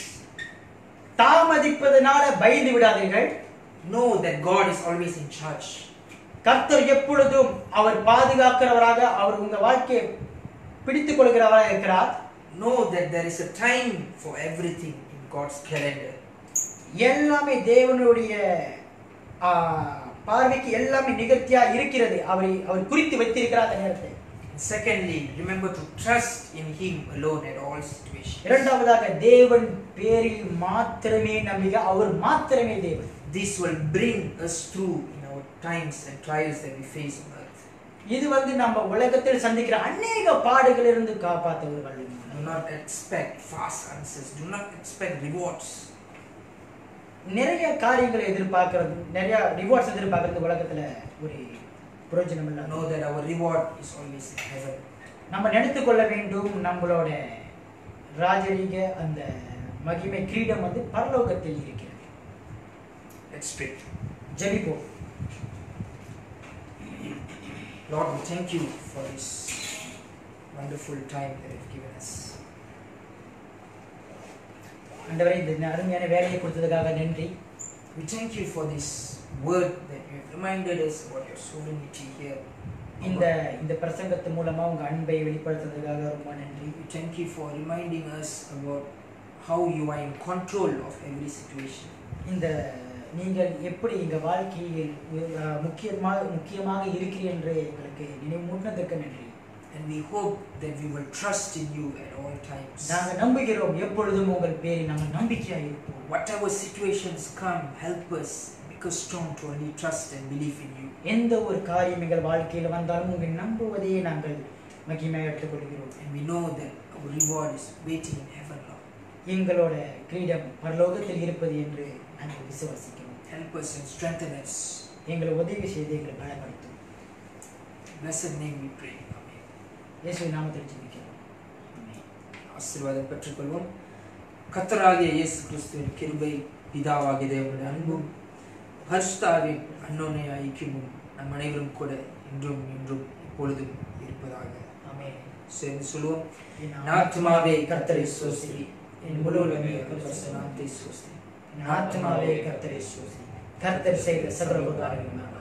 தாமதிப்பதனால பயந்து விடாதீர்கள். Know that God is always in charge. கர்த்தர் எப்பொழுதும் அவர் பாதுகாக்கிறவராக, அவர் உங்க வாழ்க்கையை பிடித்துக் கொள்கிறவராக இருக்கிறார். Know that there is a time for everything in God's calendar. எல்லாமே தேவனுடைய பார்வைக்கு எல்லாமே நிகழ்த்தியா இருக்கிறது, அவர் குறித்து வைத்திருக்கிறார் அந்த நேரத்தை. Secondly, remember to trust in Him alone at all situations. இரண்டாவதாக தேவன் பேரில் மாத்திரமே நம்பிக்கை, அவர் மாத்திரமே தேவன். This will bring us through in our times and trials that we face on earth. இது நம்ம உலகத்தில் சந்திக்கிற अनेक பாடுகளிலிருந்து காப்பாற்றுவார்கள். Do not expect fast answers. Do not expect rewards. நிறைய காரியங்களை எதிர்பார்க்கிறது, நிறைய ரிவார்ட்ஸ் எதிர்பார்க்கிறது உலகத்துல ஒரு பிரயோஜனம் இல்ல. Know that our reward is always in heaven. நம்ம நினைத்து கொள்ள வேண்டும், நம்மளோட ராஜரீக அந்த மகிமை கிரீடம் பரலோகத்தில் இருக்கிறது. Let's pray. ஜெபிப்போம். Lord, we thank you for this wonderful time that you've given us. ஆண்டவரே, இந்த அருமையான வேலையை கொடுத்ததுக்காக நன்றி. We thank you for this word that you have reminded us about your sovereignty here. இந்த பிரசங்கத்து மூலமா உங்க அன்பை வெளிப்படுத்துறதுக்காக ரொம்ப நன்றி. We thank you for reminding us about how you are in control of every situation. நீங்கள் எப்படி எங்க வாழ்க்கையில் முக்கியமாக இருக்கிறீர்கள் என்று எங்களுக்கு நினைவூட்டினதற்கு நன்றி. And we hope that we will trust in you at all times. நாங்கள் நம்புகிறோம், எப்பொழுதும் உங்கள் பேரில் நாங்கள் நம்பிக்கையாக இருப்போம். Whatever situations come, help us make us strong to only trust and believe in you. எந்த ஒரு காரியம் எங்கள் வாழ்க்கையில் வந்தாலும் உங்களை நம்புவதையே நாங்கள் மகிமையாக எடுத்துக்கொள்கிறோம். And we know that our reward is waiting in heaven, Lord. எங்களோட கிரீடம் பரலோகத்தில் இருப்பது என்று நாங்கள் விசுவாசிக்கிறோம். Help us and strengthen us. எங்களை உதவி செய்து எங்களை பலப்படுத்தும். Blessed name we pray. Amen. இயேசுவின் நாமத்தில் ஜெபிக்கிறோம். ஆமென். ஆசீர்வாதம் பெற்றுக்கொள்வோம். கர்த்தராகிய இயேசு கிறிஸ்துவின் கிருபை, பிதாவாகிய தேவனுடைய அன்பும் பரிசுத்த ஆவியின் அன்யோன்ய ஐக்கியமும் நம் அனைவரும் கூட இன்றும் இன்றும் இப்பொழுதும் இருப்பதாக. ஆமென். சேர்ந்து சொல்லுவோம். என் என் ஆத்துமாவே கர்த்தரை ஸ்தோத்திரி, என் முழு உள்ளமே அவர் பரிசுத்த நாமத்தை ஸ்தோத்திரி. என் ஆத்துமாவே கர்த்தரை ஸ்தோத்திரி. கர்த்தர் செய்த சகல உபகாரங்களும்